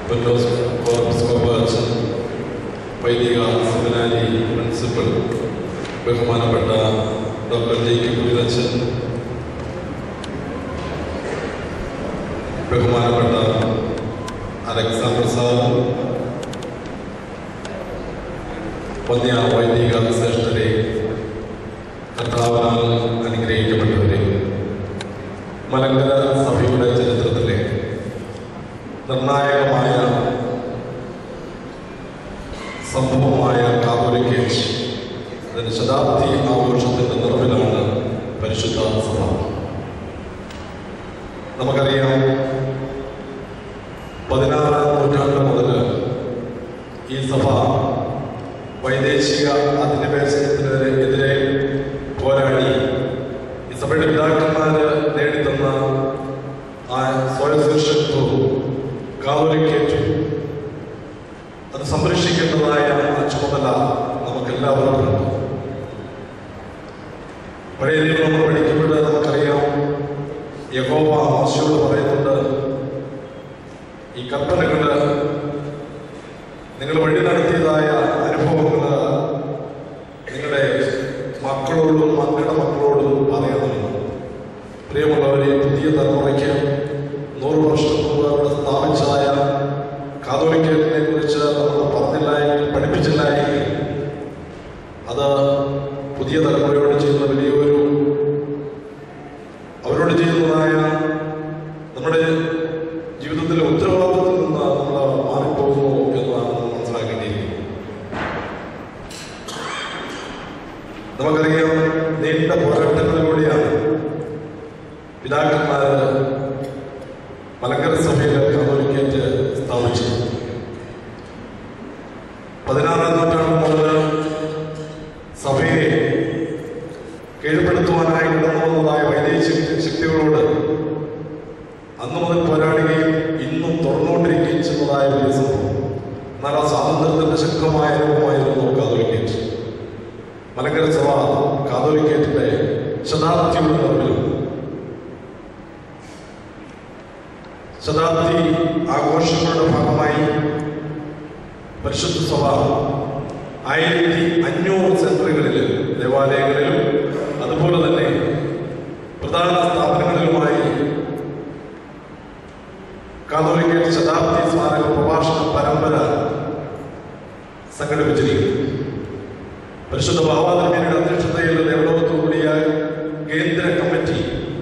വൈദിക സെമിനാരി പ്രിൻസിപ്പൽ ബഹുമാനപ്പെട്ട ഡോക്ടർ ജെ.കെ. കുര്യനച്ചൻ, ബഹുമാനപ്പെട്ട അലക്സാണ്ടർ സാർ, വന്യ വൈദിക ശ്രേഷ്ഠരെ, കർത്താവിനാൽ അനുഗ്രഹിക്കപ്പെട്ടവരെ, മലങ്കര സഭയുടെ ചരിത്രത്തിലെ നിർണായകമായ സംഭവമായ കാതോലിക്കേറ്റ് അതിൻ്റെ ശതാബ്ദി ആഘോഷത്തിൻ്റെ നിറവിലാണ് പരിശുദ്ധ സഭ. നമുക്കറിയാം, 16-ാം നൂറ്റാണ്ട് മുതൽ ഈ സഭ വൈദേശിക അധിനിവേശത്തിനെതിരെ പോരാടി ഈ സഭയുടെ പിതാക്കന്മാർ നേടിത്തന്ന ആ സ്വയശീർഷത്വവും കാതോലിക്കേറ്റും അത് സംരക്ഷിക്കേണ്ടതായ ആ ചുമതല നമുക്കെല്ലാവർക്കും ഉണ്ട്. പഴയ നിയമം നമ്മൾ പഠിക്കുമ്പോൾ നമുക്കറിയാം, യഹോവ മോശയോട് പറയുന്നുണ്ട്, ഈ കൽപ്പനകൾ നിങ്ങൾ വഴി നടത്തിയതായ അനുഭവങ്ങൾ നിങ്ങളുടെ മക്കളോടും മക്കളുടെ മക്കളോടും പറയണമെന്ന്. പ്രിയമുള്ളവരെ, പുതിയ തലമുറയ്ക്ക് 100 വർഷം മുമ്പ് അവിടെ സ്ഥാപിച്ചതായ കാതോലിക്കേറ്റിനെ കുറിച്ച് നമ്മൾ പറഞ്ഞില്ലായെങ്കിൽ, പഠിപ്പിച്ചില്ലായെങ്കിൽ അത് പുതിയ തലമുറയോട് ചെയ്യുന്ന വലിയൊരു അവരോട് ചെയ്യുന്നതായ നമ്മുടെ ജീവിതത്തിലെ ഉത്തരവാദിത്വത്തിൽ നിന്ന് നമ്മൾ മാറിപ്പോകുന്നു എന്നതാണ് നമ്മൾ മനസ്സിലാക്കേണ്ടിയിരിക്കുന്നത്. നമുക്കറിയാം, നീണ്ട പോരാട്ടങ്ങളിലൂടെയാണ് പിതാക്കന്മാർ മലങ്കര സഭയിലെ കാതോലിക്കേറ്റ് സ്ഥാപിച്ചത്. 16-ാം നൂറ്റാണ്ട് മുതൽ സഭയെ കീഴ്പ്പെടുത്തുവാനായി കടന്നു വന്നതായ വൈദേശിക ശക്തികളോട് അന്നു മുതൽ പോരാടുകയും ഇന്നും തുറന്നുകൊണ്ടിരിക്കുകയും ചെയ്യുന്നതായ വലിയ സംഭവം. എന്നാൽ ആ സ്വാതന്ത്ര്യത്തിന്റെ ശക്തമായ രൂപമായിരുന്നു കാതോലിക്കേറ്റ്. മലങ്കര സഭ കാതോലിക്കേറ്റിന്റെ ശതാബ്ദിയുടെ നിറവിലും ശതാബ്ദി ആഘോഷങ്ങളുടെ ഭാഗമായി പരിശുദ്ധ സഭ 1500 സെന്ററുകളിൽ, ദേവാലയങ്ങളിലും അതുപോലെ തന്നെ പ്രധാന സ്ഥാപനങ്ങളിലുമായി കാതോലിക്കേറ്റ് ശതാബ്ദി സ്മാരക പ്രഭാഷണ പരമ്പര സംഘടിപ്പിച്ചിരിക്കുന്നു. പരിശുദ്ധ ഭാവാതിരുമേനിയുടെ അധ്യക്ഷതയിൽ ദേവലോകത്തോടുകൂടിയ കേന്ദ്ര കമ്മിറ്റി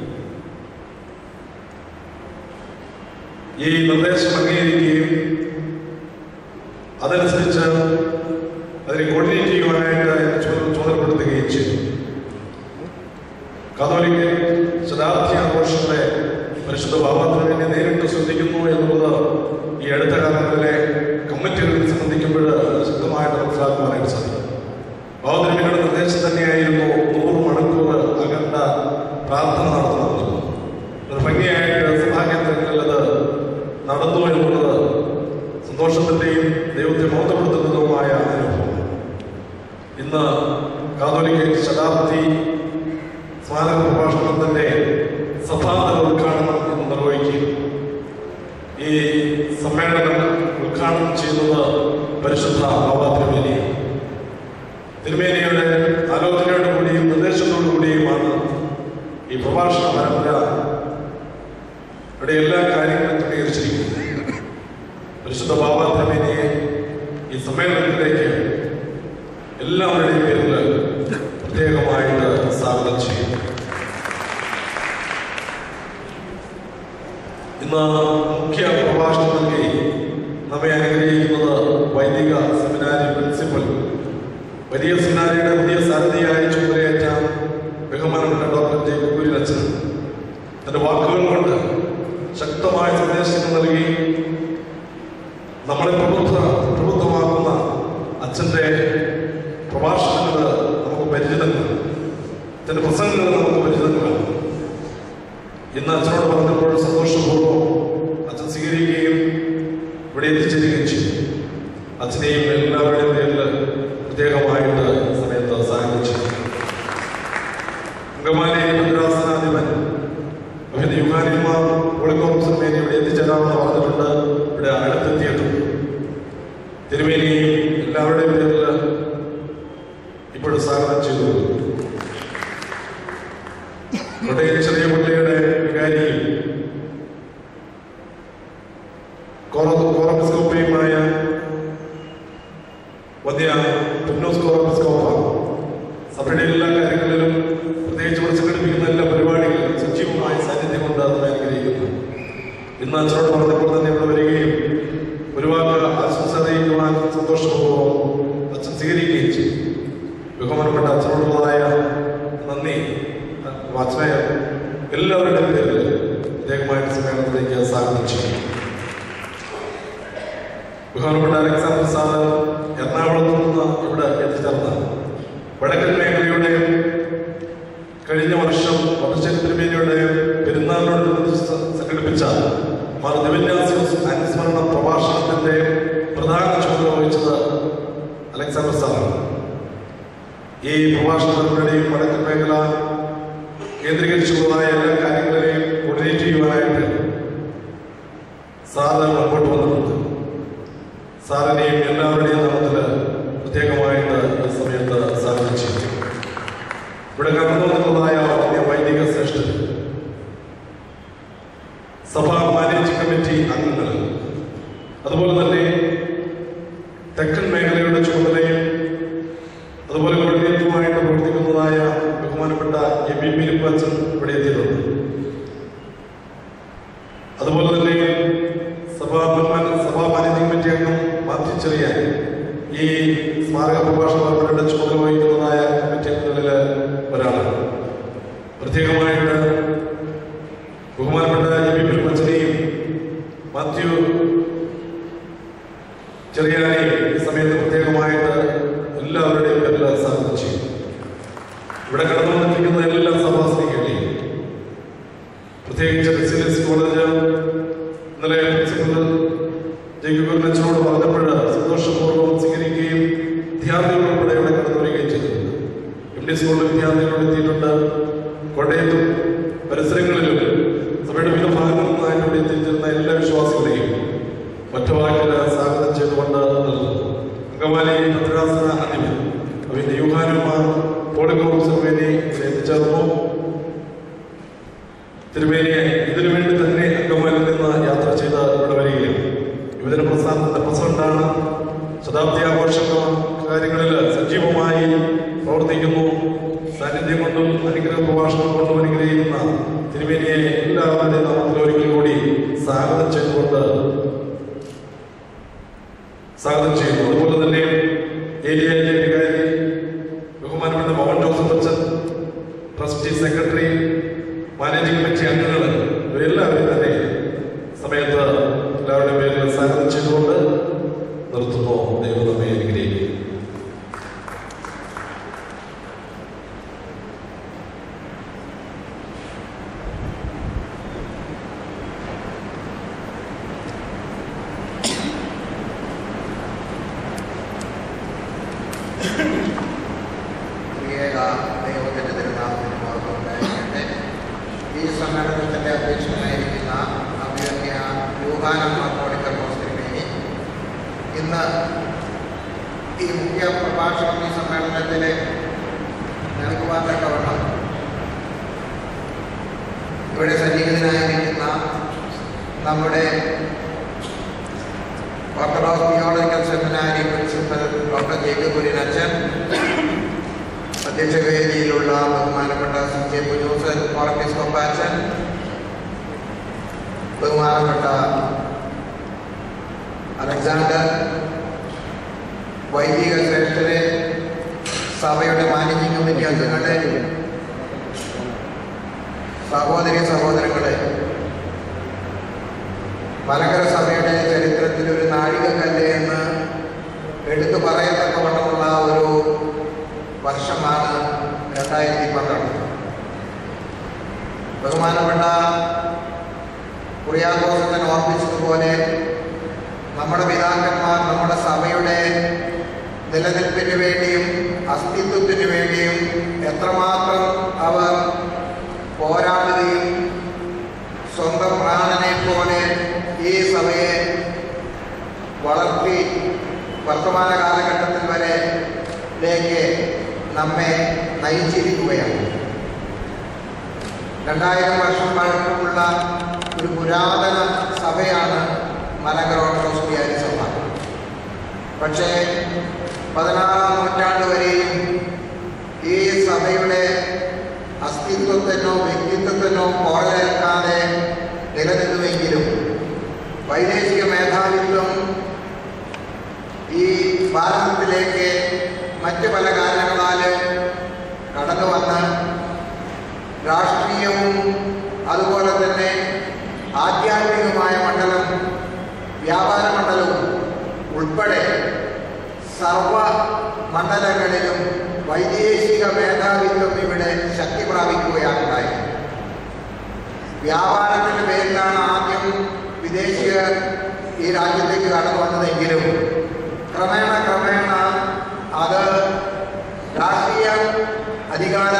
ഈ നിർദ്ദേശം അംഗീകരിക്കുകയും അതനുസരിച്ച് അതിനെ കോർഡിനേറ്റ് ചെയ്യുവാനായിട്ട് ചുമതലപ്പെടുത്തുകയും ചെയ്തു. കാതോലിക്കേറ്റ് ശതാബ്ദി ആഘോഷങ്ങളെ പരിശുദ്ധ ഭാവാതിരുമേനിയെ നേരിട്ട് ശ്രദ്ധിക്കുന്നു എന്നുള്ളത് ഈ അടുത്ത കാലങ്ങളിലെ കമ്മിറ്റികളിൽ സംബന്ധിക്കുമ്പോൾ ശക്തമായിട്ട് മനസ്സിലാക്കുവാനായിട്ട് സാധിക്കും. ഭാവാതിരുമേനിയുടെ നിർദ്ദേശം തന്നെയായിരുന്നു 100 മണിക്കൂർ അഖണ്ഡ പ്രാർത്ഥന നടത്തുന്നത്. അത് ഭംഗിയായിട്ട് സഭാകേന്ദ്രങ്ങളിൽ അത് നടന്നു എന്നുള്ളത് സന്തോഷത്തിൻ്റെയും ദൈവത്തെ മഹത്വപ്പെടുത്തുന്നതുമായ അനുഭവം. ഇന്ന് കാതോലിക്കേറ്റ് ശതാബ്ദി സ്മാരക പ്രഭാഷണത്തിൻ്റെ സഭാതല ഉദ്ഘാടനം ഇന്ന് നിർവഹിക്കും. ഈ സമ്മേളനം ഉദ്ഘാടനം ചെയ്യുന്നത് പരിശുദ്ധ ഭാവാതിരുമേനിയാണ്. തിരുമേനിയുടെ ആലോചനയോടു കൂടിയും നിർദ്ദേശത്തോടു കൂടിയുമാണ് ഈ പ്രഭാഷണ പരമ്പര ഇവിടെ എല്ലാ കാര്യങ്ങളും ക്രമീകരിച്ചിരിക്കുന്നത്. പരിശുദ്ധ ഭാവാതിരുമേനിയെ ഈ സമ്മേളനത്തിലേക്ക് എല്ലാവരുടെയും പേരിൽ പ്രത്യേകമായിട്ട് സ്വാഗതം ചെയ്യുന്നു. ഇന്ന് മുഖ്യ പ്രഭാഷണം നൽകി നമ്മെ അനുഗ്രഹിക്കുന്നത് വൈദിക സെമിനാരി പ്രിൻസിപ്പൽ, വലിയ സെമിനാരിയുടെ പുതിയ സാരഥിയായി ചുമതലയേറ്റ ബഹുമാനപ്പെട്ട ഡോക്ടർ ജെ.കെ. കുര്യനച്ചൻ തന്റെ വാക്കുകൾ കൊണ്ട് ശക്തമായ സന്ദേശങ്ങൾ നൽകി നമ്മളെ പ്രബുദ്ധമാക്കുന്ന അച്ഛൻ്റെ പ്രഭാഷണങ്ങൾ നമുക്ക് പരിചിതങ്ങളാണ്, തന്റെ പ്രസംഗങ്ങൾ നമുക്ക് പരിചിതങ്ങളാണ്. ഇന്ന് അച്ഛനോട് പറഞ്ഞപ്പോൾ സന്തോഷപൂർവ്വം അച്ഛൻ സ്വീകരിക്കുകയും ഇവിടെ എത്തിച്ചേരുകയും ചെയ്തു. അച്ഛനെയും എല്ലാവരുടെയും പേരിൽ പ്രത്യേകമായിട്ട് സമയത്ത് സഹായിച്ചു. അങ്കമാലി ഭദ്രാസനാധിപൻ യുഗാനിമാർ ഇവിടെ എത്തിച്ചേരാമെന്ന് പറഞ്ഞിട്ടുണ്ട്. ഇവിടെ അടുത്തെത്തിയിട്ടുണ്ട്. സ്വാഗതം ചെയ്തു. കോട്ടയം ചെറിയ പള്ളിയുടെ വികാരിയും കോറപ്പിസ്കോപ്പയുമായ വന്യ പിന്നോസ് കോറപ്പിസ്കോപ്പ സഭയുടെ എല്ലാ കാര്യങ്ങളിലും പ്രത്യേകിച്ച് ഇവിടെ സംഘടിപ്പിക്കുന്ന എല്ലാ പരിപാടികളിലും സജീവമായ സാന്നിധ്യം കൊണ്ട് നമ്മെ അനുഗ്രഹിക്കുന്നു. ഇന്ന് അച്ഛനോട് പറഞ്ഞപ്പോൾ തന്നെ ഇവിടെ വരികയും ഒരു വാക്ക് ആശംസ അറിയിക്കുവാൻ സന്തോഷപൂർവ്വം അച്ഛൻ സ്വീകരിക്കുകയും ചെയ്തു. ബഹുമാനപ്പെട്ട അച്ഛനോടുള്ളതായ നന്ദി അച്ഛനെ എല്ലാവരുടെയും പേരിൽ പ്രത്യേകമായിട്ട് സമ്മേളനത്തിലേക്ക് സ്വാഗതം ചെയ്യും. ബഹുമാനപ്പെട്ട അലക്സാണ്ടർ സാറ് എറണാകുളത്ത് നിന്ന് ഇവിടെ എത്തിച്ചേർന്ന വടക്കൻ മേഖലയുടെ കഴിഞ്ഞ വർഷം വടശ്ശേരി തിരുമേനിയുടെ പെരുന്നാളിനോടനുബന്ധിച്ച് സംഘടിപ്പിച്ച മാർ ദിവന്യാസിയോസ് അനുസ്മരണ പ്രഭാഷണത്തിന്റെ പ്രധാന ചുമതല വഹിച്ചത് അലക്സാണ്ടർ സാറാണ്. ഈ പ്രഭാഷണത്തിലൂടെയും വടക്കൻ മേഖല കേന്ദ്രീകരിച്ചുള്ളതായ എല്ലാ കാര്യങ്ങളെയും കോർഡിനേറ്റ് ചെയ്യുവാനായിട്ട് സാറ് മുമ്പോട്ട് വന്നിട്ടുണ്ട്. സാറിനെയും എല്ലാവരുടെയും നാമത്തിൽ പ്രത്യേകമായിട്ട് ഈ സമയത്ത് സ്വാഗതം ചെയ്തു. ഇവിടെ കടന്നു വന്നിട്ടുള്ളതായ വൈദിക ശ്രേഷ്ഠൻ, സഭാ മാനേജിംഗ് കമ്മിറ്റി അംഗങ്ങൾ, അതുപോലെ തന്നെ തെക്കൻ മേഖലയുടെ ചുമതലയും അതുപോലെ കോർഡിനേറ്ററുമായിട്ട് പ്രവർത്തിക്കുന്നതായ ബഹുമാനപ്പെട്ട എബി മിലിപ്പച്ചൻ ഇവിടെ എത്തിയിട്ടുണ്ട്. അതുപോലെ തന്നെ സഭാ മാനേജിംഗ് കമ്മിറ്റി അംഗം മാത്യു ചെറിയാൻ ഈ സ്മാരക പ്രഭാഷണങ്ങളുടെ ചുമതല വഹിക്കുന്നതായ കമ്മിറ്റി അംഗങ്ങളിൽ ഒരാളാണ്. പ്രത്യേകമായിട്ട് ബഹുമാനപ്പെട്ട എബി മിലിപ്പച്ചനെയും മാത്യു ചെറിയാനെയും ഈ സമയത്ത് പ്രത്യേകമായിട്ട് എല്ലാവരുടെയും പേരിൽ സ്വാഗതം ചെയ്യും. ഇവിടെ കടന്നു വന്നിരിക്കുന്ന എല്ലാ സഭാസ്ത്രീകളെയും, പ്രത്യേകിച്ച് റെസിഡൻസ് കോളേജ് ഇന്നലെ പ്രിൻസിപ്പൽ ജയിക്കുറിനോട് പറഞ്ഞപ്പോൾ സന്തോഷപൂർവ്വം സ്വീകരിക്കുകയും വിദ്യാർത്ഥികളുൾപ്പെടെ ഇവിടെ കടന്നു വരികയും ചെയ്തിട്ടുണ്ട്. MD സ്കൂളിൽ വിദ്യാർത്ഥികൾ എത്തിയിട്ടുണ്ട്. കോട്ടയത്തും പരിസരങ്ങളിലും സഭയുടെ വിവിധ ഭാഗങ്ങളിൽ നിന്നായിട്ട് ഇവിടെ എത്തിച്ചിരുന്ന എല്ലാ വിശ്വാസികളെയും ഒറ്റവാക്കിൽ സ്വാഗതം ചെയ്തുകൊണ്ട് നൽകുന്നു. അങ്കമാലി ഭദ്രാസന അധിപൻ അവന്റെ യൂഹാനുമാർ പോളിക്കോപ്പ് തിരുമേനി എത്തിച്ചേർന്നു. തിരുമേനിയെ ഇതിനുവേണ്ടി തന്നെ അങ്കമാലിൽ നിന്ന് യാത്ര ചെയ്ത് ഇവിടെ വരികയാണ്. യുവജന പ്രസ്ഥാനത്തിന്റെ പ്രസിഡന്റാണ്. ശതാബ്ദി ആഘോഷ കാര്യങ്ങളിൽ സജീവമായി പ്രവർത്തിക്കുന്നു. സാന്നിധ്യം കൊണ്ടും അനുഗ്രഹ പ്രഭാഷണം കൊണ്ടും അനുഗ്രഹിക്കുന്ന തിരുമേനിയെ എല്ലാവരുടെയും നാമത്തിൽ ഒരിക്കൽ കൂടി സ്വാഗതം ചെയ്തുകൊണ്ട് സ്വാഗതം ചെയ്യുന്നു. അതുപോലെ തന്നെ ഏരിയയിലെ വികാരി ബഹുമാനപ്പെട്ട മോഹൻ ജോസഫ് അച്ഛൻ, ട്രസ്റ്റി സെക്രട്ടറി, മാനേജിംഗ് കമ്മിറ്റി അംഗങ്ങൾ, ഇവരെല്ലാവരും തന്നെ സമയത്ത് എല്ലാവരുടെയും പേരിൽ സ്വാഗതം ചെയ്തുകൊണ്ട് നിർത്തുന്നു. ദൈവം നമ്മെ അനുഗ്രഹിക്കും. ഈ സമ്മേളനത്തിന്റെ അധ്യക്ഷനായിരിക്കുന്ന അഭിവന്യ യൂഹാനന്മാർ തിരുമേനി ഇന്ന് ഈ മുഖ്യ പ്രഭാഷണം ഈ സമ്മേളനത്തിൽ നൽകുവാൻ തക്കവണ്ണം ഇവിടെ സന്നിഹിതനായിരിക്കുന്ന നമ്മുടെ Orthodox theological seminary principal doctor ജയിക്കുര്യനച്ഛൻ, അധ്യക്ഷവേദിയിലുള്ള ബഹുമാനപ്പെട്ട CJ പുന്നൂസ് കോറപ്പിസ്കോപ്പാച്ചൻ, ബഹുമാനപ്പെട്ട അലക്സാണ്ടർ, വൈദിക ശ്രേഷ്ഠരെ, സഭയുടെ മാനേജിംഗ് കമ്മിറ്റി അംഗങ്ങളെ, സഹോദരി സഹോദരങ്ങളെ, മലങ്കര സഭയുടെ ചരിത്രത്തിൽ ഒരു നാഴികക്കല്ല് എന്ന് എടുത്തു പറയത്തക്കവണ്ണമുള്ള ഒരു വർഷമാണ് 2012. ബഹുമാനപ്പെട്ട കുറിയാക്കോസൻ ഓർമ്മിച്ചതുപോലെ നമ്മുടെ പിതാക്കന്മാർ നമ്മുടെ സഭയുടെ നിലനിൽപ്പിന് വേണ്ടിയും അസ്തിത്വത്തിന് വേണ്ടിയും എത്രമാത്രം അവർ പോരാടുകയും സ്വന്തം പ്രാണനെ പോലെ ഈ സഭയെ വളർത്തി വർത്തമാന കാലഘട്ടത്തിൽ വരെലേക്ക് നമ്മെ നയിച്ചിരിക്കുകയാണ്. 2000 വർഷം പഴക്കമുള്ള ഒരു പുരാതന സഭയാണ് മലങ്കര ഓർത്തഡോക്സ് വിഹാരി സഭ. പക്ഷേ 16-ാം നൂറ്റാണ്ട് വരെയും ഈ സഭയുടെ അസ്തിത്വത്തിനോ വ്യക്തിത്വത്തിനോ പോറലേൽക്കാതെ നിലനിന്നുവെങ്കിലും വൈദേശിക മേധാവിത്വം ഈ ഭാരതത്തിലേക്ക് മറ്റ് പല കാരണങ്ങളാൽ കടന്നു വന്ന് രാഷ്ട്രീയവും അതുപോലെ തന്നെ ആധ്യാത്മികമായ മണ്ഡലം, വ്യാപാര മണ്ഡലവും ഉൾപ്പെടെ സർവ മണ്ഡലങ്ങളിലും വൈദേശിക മേധാവിത്വം ഇവിടെ ശക്തി പ്രാപിക്കുകയാണുണ്ടായി. വ്യാപാരത്തിൻ്റെ പേരിലാണ് ആദ്യം വിദേശികർ ഈ രാജ്യത്തേക്ക് കടന്നു വന്നതെങ്കിലും ക്രമേണ അത് രാഷ്ട്രീയ അധികാര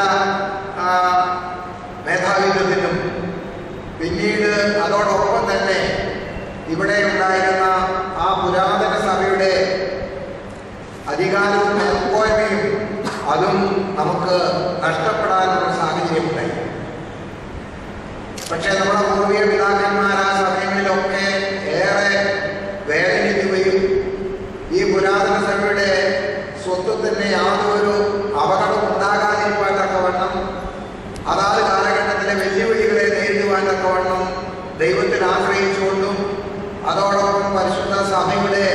മേധാവിത്വത്തിനും പിന്നീട് അതോടൊപ്പം തന്നെ ഇവിടെ ഉണ്ടായിരുന്ന ആ പുരാതന സഭയുടെ അധികാരവും മേൽക്കോയ്മയും അതും നമുക്ക് നഷ്ടപ്പെടാനുള്ള സാഹചര്യമുണ്ടായി. പക്ഷേ നമ്മുടെ പൂർവീയ പിതാക്കന്മാർ ആ സമയങ്ങളിലൊക്കെ ഏറെ വേദനിക്കുകയും ഈ പുരാതന സഭയുടെ സ്വത്വത്തിന് യാതൊരു അപകടം ഉണ്ടാകാതിരിക്കാൻ തക്കവണ്ണം അതാത് കാലഘട്ടത്തിലെ വെല്ലുവിളികളെ നേരിടുവാൻ തക്കവണ്ണം ദൈവത്തിൽ ആശ്രയിച്ചുകൊണ്ടും അതോടൊപ്പം പരിശുദ്ധ സഭയുടെ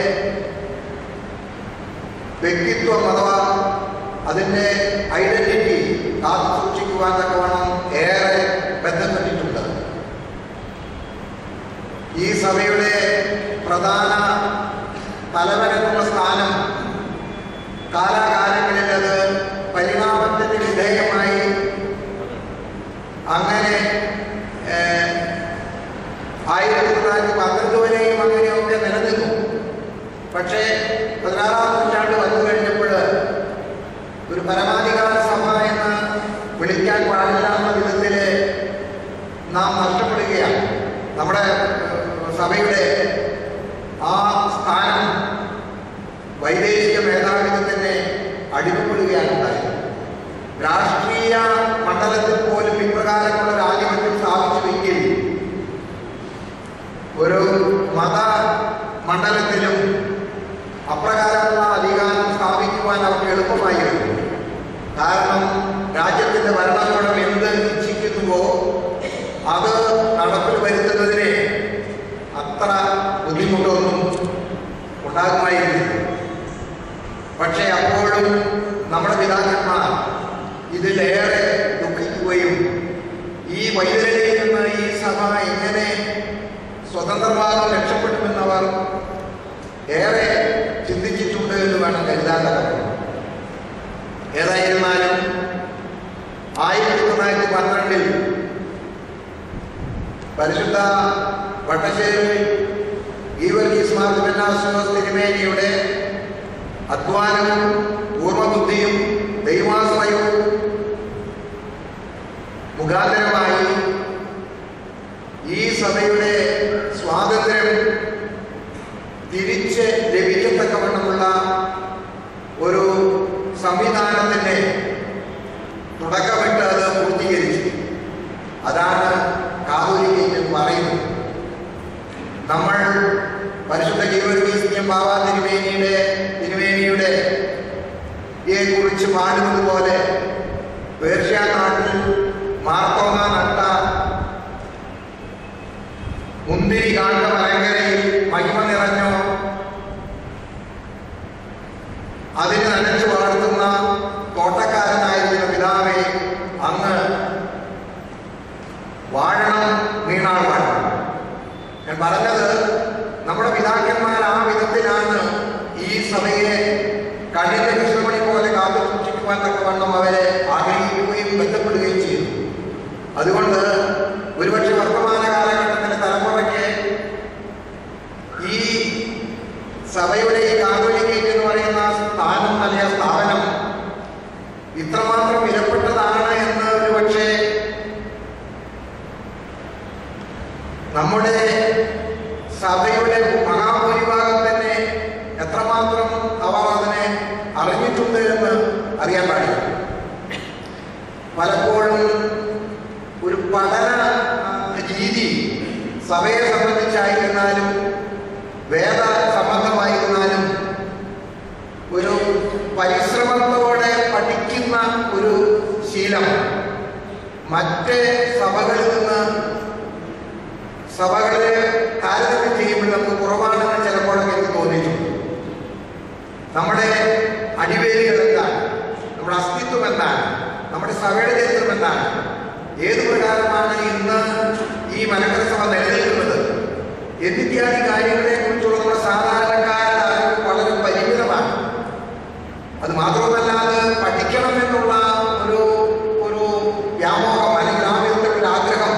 വ്യക്തിത്വം അഥവാ അതിൻ്റെ ഐഡന്റിറ്റി കാത്തു സൂക്ഷിക്കുവാൻ തക്കവണ്ണം ഏറെ ബന്ധപ്പെട്ടിട്ടുണ്ട്. ഈ സഭയുടെ പ്രധാന തലവനെന്നുള്ള സ്ഥാനം കാലാകാലങ്ങളിൽ അത് പരിണാമത്തിന് വിധേയമായി അങ്ങനെ 1912 വരെയും അങ്ങനെയൊക്കെ നിലനിന്നു. പക്ഷേ 16-ാം നൂറ്റാണ്ട് വന്നു കഴിഞ്ഞപ്പോൾ ഒരു പരമാധികാര സഭ എന്ന് വിളിക്കാൻ പാടില്ലാത്ത വിധത്തിൽ നാം നഷ്ടപ്പെടുകയാണ്. നമ്മുടെ സഭയുടെ ആ സ്ഥാനം വൈദേശിക മേധാവിത്വത്തിന് അടിമപ്പെടുകയാണ് ഉണ്ടായത്. രാഷ്ട്രീയ മണ്ഡലത്തിൽ പോലും ഇപ്രകാരമുള്ള ഒരു ആധിപത്യം സ്ഥാപിച്ചുവെങ്കിൽ ഒരു മത മണ്ഡലത്തിലും അപ്രകാരമുള്ള അധികാരം സ്ഥാപിക്കുവാൻ അവർക്ക് എളുപ്പമായിരുന്നു. കാരണം രാജ്യത്തിൻ്റെ ഭരണകൂടം എന്ത് ഇച്ഛിക്കുന്നുവോ അത് നടപ്പിൽ വരുത്തുന്നതിന് അത്ര ബുദ്ധിമുട്ടൊന്നും ഉണ്ടാകുമായിരുന്നു. പക്ഷേ അപ്പോഴും നമ്മുടെ പിതാക്കന്മാർ ഇതിലേറെ ദുഃഖിക്കുകയും ഈ വൈതരയിൽ നിന്ന് ഈ സഭ എങ്ങനെ സ്വതന്ത്രമായി രക്ഷപ്പെടുമെന്നവർ ഏറെ ചിന്തിച്ചിട്ടുണ്ട് എന്ന് വേണം കരുതാൻ തക്കവണ്ണം. ഏതായിരുന്നാലും 1912 പരിശുദ്ധ വട്ടശ്ശേരി ഗീവർഗീസ് മാർ തിരുമേനിയുടെ തിരുമേനിയുടെ അധ്വാനവും പൂർവബുദ്ധിയും ദൈവാശ്രയവും മുഖാന്തരമായി ഈ സഭയുടെ സ്വാതന്ത്ര്യം തിരിച്ച് ലഭിക്കത്തക്കവണ്ണമുള്ള ഒരു സംവിധാനത്തിൻ്റെ തുടക്കമിട്ട് അത് പൂർത്തീകരിച്ചു. അതാണ് കാതോലിക്കയിൽ പറയുന്നത്. നമ്മൾ പരിശുദ്ധ ഗീവർഗീസ് ബാവാ തിരുമേനിയുടെ കുറിച്ച് പാടുന്നത് പോലെ പേർഷ്യ നാട്ടിൽ മാർത്തോമ നട്ട മുന്തിരി കാണ്ട മരങ്കരയിൽ മഹിമ നിറഞ്ഞോ അതിന് നനച്ചു വളർത്തുന്ന തോട്ടക്കാരനായിരുന്ന പിതാവേ, അങ്ങ് വാഴണം, നീണാൾ വാഴണം. ഞാൻ പറഞ്ഞത് നമ്മുടെ പിതാക്കന്മാർ ആ വിധത്തിലാണ് ഈ സഭയെ കഠിന കൃഷ്ണമണി പോലെ കാത്തു സൂക്ഷിക്കുവാൻ തക്കവണ്ണം അവരെ ആഗ്രഹിക്കുകയും ബന്ധപ്പെടുകയും ചെയ്തു. അതുകൊണ്ട് ഒരുപക്ഷെ വർത്തമാന കാലഘട്ടത്തിലെ തലമുറയ്ക്ക് ഈ സഭയുടെ ഈ കാതോലിക്കേറ്റ് എന്ന് പറയുന്ന സ്ഥാനം അല്ലെങ്കിൽ സ്ഥാപനം ഇത്രമാത്രം വിലപ്പെട്ടതാണ് എന്ന് ഒരുപക്ഷെ നമ്മുടെ സഭയുടെ മഹാഭൂരിഭാഗം തന്നെ എത്രമാത്രം അവർ അതിനെ അറിഞ്ഞിട്ടുണ്ട് എന്ന് അറിയാൻ പാടില്ല. പലപ്പോഴും ഒരു പഠന രീതി സഭയെ സംബന്ധിച്ചായിരുന്നാലും വേദ സംബന്ധമായിരുന്നാലും ഒരു പരിശ്രമത്തോടെ പഠിക്കുന്ന ഒരു ശീലം മറ്റ് സഭകളെ താരതമ്യം ചെയ്യുമ്പോൾ നമുക്ക് കുറവാണെന്ന് ചിലപ്പോഴൊക്കെ എനിക്ക് തോന്നിയിട്ടുണ്ട്. നമ്മുടെ അടിവേരുകൾ എന്താണ്, നമ്മുടെ അസ്തിത്വം എന്താണ്, നമ്മുടെ സഭയുടെ ചരിത്രം എന്താണ്, ഏതു പ്രകാരമാണ് ഇന്ന് ഈ മലങ്കര സഭ നിലനിൽക്കുന്നത് എന്നിത്യാദി കാര്യങ്ങളെ കുറിച്ചുള്ള നമ്മുടെ സാധാരണക്കാരുടെ അറിവ് വളരെ പരിമിതമാണ്. അത് മാത്രമല്ല, അത് പഠിക്കണമെന്നുള്ള ഒരു വ്യാമോഹം അല്ലെങ്കിൽ ആ വിധത്തിലുള്ള ഒരു ആഗ്രഹം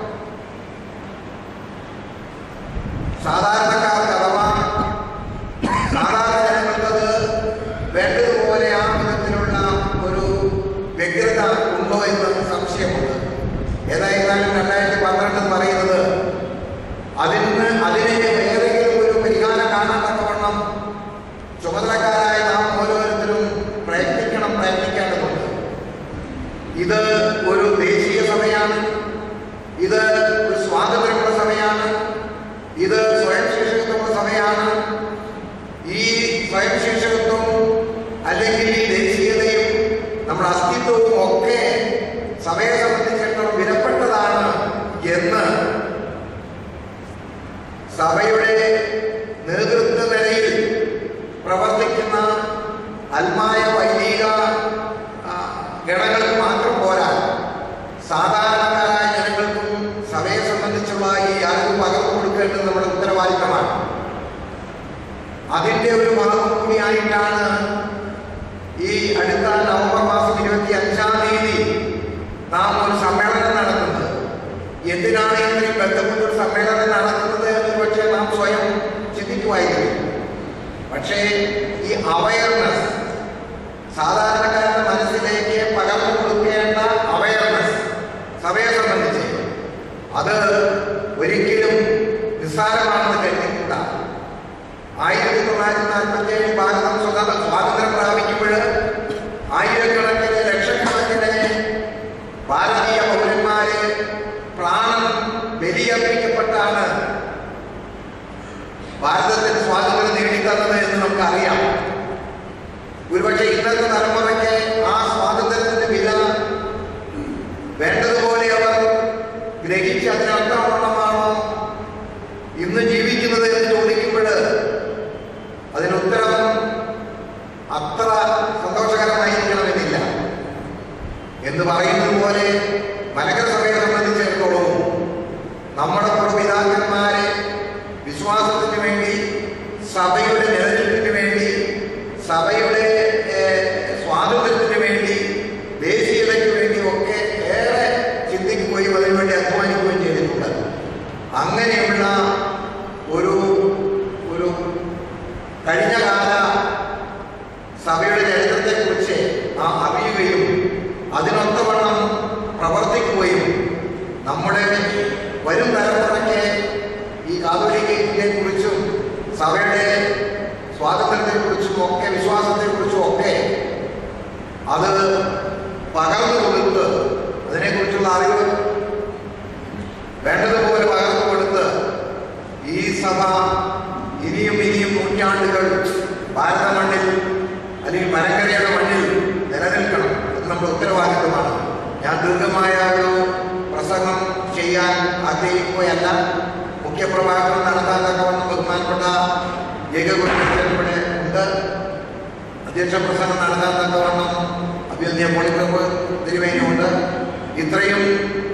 സാധാരണക്കാർക്ക് അഥവാ സാധാരണ ജനങ്ങൾക്കത് വേണ്ടതുപോലെ ആ വിധത്തിലുള്ള ഒരു വ്യഗ്രത ഉണ്ടോ എന്ന് സംശയമുണ്ട്. ഏതായിരുന്നാലും 2012 പറയുന്നത് അതിന് ഏതെങ്കിലും ഒരു പരിഹാരം കാണാൻ തക്കവണ്ണം ചുമതലക്കാരായ നാം ഓരോരുത്തരും പ്രയത്നിക്കേണ്ടതുണ്ട്. ഇത് ഒരു ദേശീയ സഭയാണ്, ഇത് ഒരു സ്വാതന്ത്ര്യമുള്ള സഭയാണ്, ഇത് സ്വയം ശീർഷകത്വമുള്ള സഭയാണ്. ഈ സ്വയം ശീർഷകത്വവും അല്ലെങ്കിൽ ഈ ദേശീയതയും നമ്മുടെ അസ്തിത്വവും ഒക്കെ സഭയെ സംബന്ധിച്ചിടത്തോളം വിലപ്പെട്ടതാണ് എന്ന് സഭയുടെ നേതൃത്വ നിലയിൽ പ്രവർത്തിക്കുന്ന ആത്മായ വൈദിക ഗണങ്ങൾക്ക് മാത്രം പോരാ, സാധാരണക്കാരായ ജനങ്ങൾക്കും സഭയെ സംബന്ധിച്ചുള്ള ഈ അറിവ് പകർന്നു കൊടുക്കേണ്ടത് നമ്മുടെ ഉത്തരവാദിത്തമാണ്. അതിൻ്റെ ഒരു ഭാഗം കൂടിയായിട്ടാണ് ഈ അടുത്ത നവംബർ മാസം 25-ാം തീയതി നാം ഒരു സമ്മേളനം നടത്തുന്നത്. എന്തിനാണ് ഇത്രയും ബന്ധപ്പെട്ടൊരു സമ്മേളനം നടത്തുന്നത് എന്ന് പക്ഷേ നാം സ്വയം ചിന്തിക്കുമായിരുന്നു. പക്ഷേ ഈ അവയർനെസ്, സാധാരണക്കാരുടെ മനസ്സിലേക്ക് പകർന്നു കൊടുക്കേണ്ട അവയർനെസ് സഭയെ സംബന്ധിച്ച് അത് ഒരിക്കലും നിസ്സാരമാണെന്ന് കരുതിക്കൂടാ. 1947 ഭാരതം സ്വാതന്ത്ര്യം പ്രാപിക്കുമ്പോൾ ആയിരക്കണക്കിന് ലക്ഷക്കണക്കിന് ഭാരതീയ പൗരന്മാര് പ്രാണൻ ബലിയർപ്പിക്കപ്പെട്ടാണ് ഭാരതത്തിന് സ്വാതന്ത്ര്യം നേടിത്തന്നത് എന്ന് നമുക്കറിയാം. ഒരുപക്ഷെ ഇന്നത്തെ തലമുറയ്ക്ക് ആ സ്വാതന്ത്ര്യത്തിന്റെ വില വേണ്ടതുപോലെ അവർ ഗ്രഹിച്ച് അതിനർത്ഥമാണോ ഇന്ന് ജീവിക്കുന്നത് എന്ന് ചോദിക്കുമ്പോൾ അതിനുത്തരം അത്ര സന്തോഷകരമായിരിക്കണമെന്നില്ല. എന്ന് പറയുന്നത് പോലെ മലങ്കര സഭയെ സംബന്ധിച്ചിടത്തോളം നമ്മുടെ പൂർവ്വപിതാക്കന്മാരെ വിശ്വാസത്തിന് വേണ്ടി, സഭയുടെ നിലനിൽപ്പിന് വേണ്ടി, സഭയുടെ സ്വാതന്ത്ര്യത്തിന് വേണ്ടി, ദേശീയതയ്ക്ക് വേണ്ടി ഒക്കെ ഏറെ ചിന്തിക്കുകയും അതിനുവേണ്ടി അധ്വാനിക്കുകയും ചെയ്തിട്ടുണ്ട്. അങ്ങനെയുള്ള ഒരു കഴിഞ്ഞകാല സഭയുടെ ചരിത്രത്തെക്കുറിച്ച് അറിയുകയും അതിനൊത്തവണ്ണം പ്രവർത്തിക്കുകയും നമ്മുടെ വരും തലമുറയ്ക്ക് ഈ കാതോലിക്കയെ കുറിച്ചും സഭയുടെ സ്വാതന്ത്ര്യത്തെക്കുറിച്ചും ഒക്കെ വിശ്വാസത്തെക്കുറിച്ചും ഒക്കെ അത് പകർന്നു കൊടുത്ത് അതിനെക്കുറിച്ചുള്ള അറിവ് വേണ്ടതുപോലെ പകർന്നു കൊടുത്ത് ഈ സഭ ഇനിയും നൂറ്റാണ്ടുകൾ ഭാരത മണ്ണിൽ അല്ലെങ്കിൽ മലങ്കരയുടെ മണ്ണിൽ നിലനിൽക്കണം. അത് നമ്മുടെ ഉത്തരവാദിത്വമാണ്. ഞാൻ ദീർഘമായ ഒരു പ്രസംഗം ചെയ്യാൻ ആഗ്രഹിക്കുകയല്ല. മുഖ്യപ്രഭാഷണം നടത്താൻ തക്കവണ്ണം ബഹുമാനപ്പെട്ട ഏകഗുരുവിടെ ഉണ്ട്. അധ്യക്ഷ പ്രസംഗം നടത്താൻ തക്കവണ്ണം അഭ്യുദയ പോളിപ്രഭു തിരുവേനിയുണ്ട്. ഇത്രയും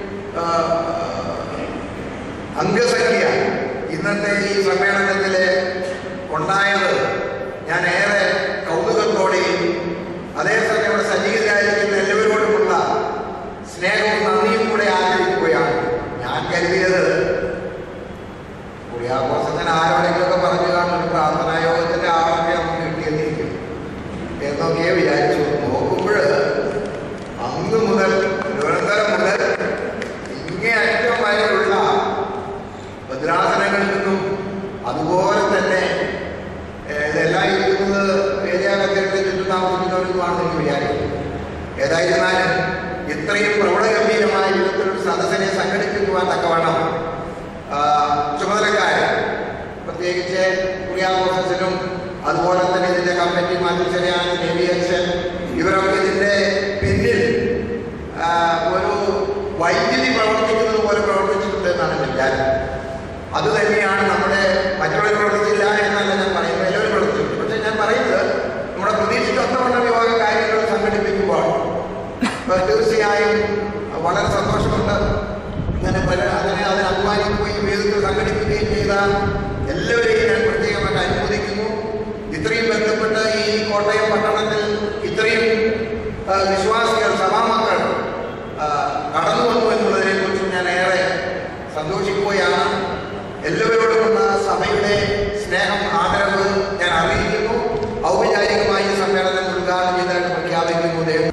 അംഗസംഖ്യ ഇന്നത്തെ ഈ സമ്മേളനത്തിൽ ഉണ്ടായത് ഞാൻ ഏറെ കൗതുകത്തോടെയും അതേസമയം ഇവിടെ സജ്ജീകരിച്ചിരിക്കുന്ന എല്ലാവരോടുമുള്ള സ്നേഹവും നന്ദിയും കൂടെ ആഗ്രഹിക്കുകയാണ്. ഞാൻ കരുതിയത് കുടിയാഘോഷത്തിന് ആരോടെങ്കിലൊക്കെ പറഞ്ഞു കാണും, ഒരു പ്രാർത്ഥനായോഗത്തിന്റെ ആളൊക്കെ നമുക്ക് കിട്ടിയെന്നിരിക്കും എന്നൊക്കെ വിചാരിച്ചു. നോക്കുമ്പോൾ അന്ന് മുതൽ തിരുവനന്തപുരം മുതൽ ഇങ്ങേ അറ്റം വരെയുള്ള ഭദ്രാസനങ്ങളിൽ നിന്നും അതുപോലെ തന്നെ ഇതെല്ലാം ഇരിക്കുന്നത് ഏരിയ കച്ചേരിയുടെ ചുറ്റും താമസിക്കുന്നവർക്കുമാണെന്ന് എനിക്ക് വിചാരിക്കും. ഏതായിരുന്നാലും ഇത്രയും പ്രൗഢഗംഭീരമായ വിധത്തിലൊരു സദസ്സിനെ സംഘടിപ്പിക്കുവാൻ തക്കവണ്ണം ചുമതലക്കാർ, പ്രത്യേകിച്ച് കുര്യാക്കോസിനും അതുപോലെ തന്നെ ഇതിൻ്റെ കമ്മിറ്റി മാറ്റിച്ചെറിയാണ് നേവിയച്ഛൻ, ഇവരൊക്കെ ഇതിൻ്റെ പിന്നിൽ ഒരു വൈദ്യുതി പ്രവർത്തിക്കുന്നത് പോലെ പ്രവർത്തിച്ചിട്ടുണ്ട് എന്നാണ് വിചാരം. അതുതന്നെയാണ് നമ്മുടെ മറ്റുള്ളവർ പ്രവർത്തിച്ചില്ല എന്നല്ല ഞാൻ പറയുന്നത്, എല്ലാവരും പ്രവർത്തിച്ചിട്ടുണ്ട്. പക്ഷേ ഞാൻ പറയുന്നത് നമ്മുടെ പ്രതീക്ഷിക്കൊത്തവണ്ണം വിവാഹ കാര്യങ്ങൾ സംഘടിപ്പിക്കുമ്പോൾ തീർച്ചയായും വളരെ സന്തോഷമുണ്ട്. ഇങ്ങനെ അതിനെ അഭിമാനിക്കുകയും വേദികൾ സംഘടിപ്പിക്കുകയും ചെയ്ത എല്ലാവരെയും ഞാൻ പ്രത്യേകമായിട്ട് അനുമോദിക്കുന്നു. ഇത്രയും ബന്ധപ്പെട്ട് ഈ കോട്ടയം പട്ടണത്തിൽ ഇത്രയും വിശ്വാസികൾ, സഭാമക്കൾ കടന്നു വന്നു എന്നുള്ളതിനെ കുറിച്ച് ഞാൻ ഏറെ സന്തോഷിക്കുകയാണ്. എല്ലാവരോടുമുള്ള സഭയുടെ സ്നേഹം, ആദരവ് ഞാൻ അറിയിക്കുന്നു. ഔപചാരികമായി സമ്മേളനം ഉദ്ഘാടനം ചെയ്തായിട്ട് പ്രഖ്യാപിക്കുന്നു.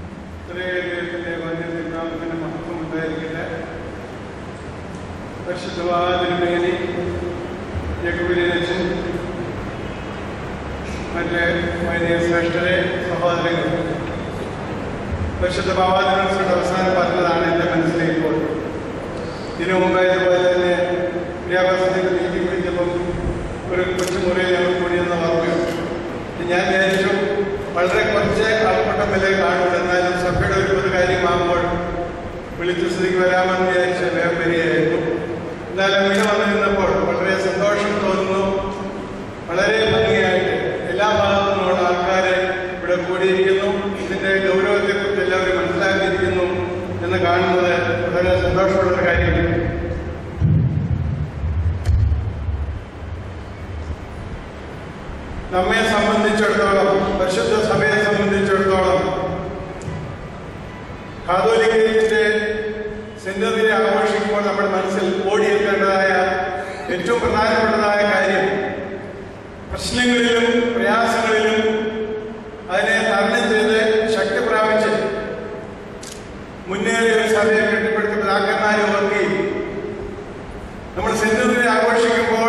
പരിശുദ്ധവാതിരുമേനി യഹൂദനച്ഛൻ, മറ്റ് വൈദിക ശ്രേഷ്ഠരെ, സഹോദരങ്ങൾ, പരിശുദ്ധ ഭാവാതിരുമയുടെ അവസാനം പറഞ്ഞതാണ് എൻ്റെ മനസ്സിലേപ്പോൾ. ഇതിനു മുമ്പ് ഇതുപോലെ തന്നെ വ്യാപാരത്തിൻ്റെ മീറ്റിംഗ് വിളിച്ചപ്പം ഒരു കൊച്ചുമുറിയിൽ ഞങ്ങൾ കൂടിയെന്ന് ഓർമ്മയോ. ഞാൻ വിചാരിച്ചു വളരെ കുറച്ച് ആൾക്കൂട്ടമല്ലേ കാണുള്ളൂ, എന്നാലും സഭയുടെ ഒരു പൊതു കാര്യമാകുമ്പോൾ വിളിച്ച സ്ഥിതിക്ക് വരാമെന്ന് വിചാരിച്ച വേഗം വരികയായിരുന്നു. എന്നാലും ഇവിടെ വന്നു നിന്നപ്പോൾ വളരെ സന്തോഷം തോന്നുന്നു. വളരെ ഭംഗിയായിട്ട് എല്ലാ ഭാഗത്തു നിന്നുള്ള ആൾക്കാർ ഇവിടെ കൂടിയിരിക്കുന്നു. ഇതിൻ്റെ ഗൗരവത്തെക്കുറിച്ച് എല്ലാവരും മനസ്സിലാക്കിയിരിക്കുന്നു എന്ന് കാണുന്നത് വളരെ സന്തോഷമുള്ളൊരു കാര്യമാണ്. നമ്മെ സംബന്ധിച്ചിടത്തോളം, പരിശുദ്ധ സഭയെ സംബന്ധിച്ചിടത്തോളം, കാതോലിക്കത്തിന്റെ സെന്ററിനെ ആഘോഷിക്കുമ്പോൾ നമ്മുടെ മനസ്സിൽ ഓടിയെത്തേണ്ടതായ ഏറ്റവും പ്രധാനപ്പെട്ടതായ കാര്യം പ്രശ്നങ്ങളിലും പ്രയാസങ്ങളിലും അതിനെ തരണം ചെയ്ത് ശക്തി പ്രാപിച്ച് മുന്നേറിയ ഒരു സഭയെ കെട്ടിപ്പടുത്തി പിതാക്കന്മാരെ ഓർക്കുകയും നമ്മൾ സെന്ററിനെ ആഘോഷിക്കുമ്പോൾ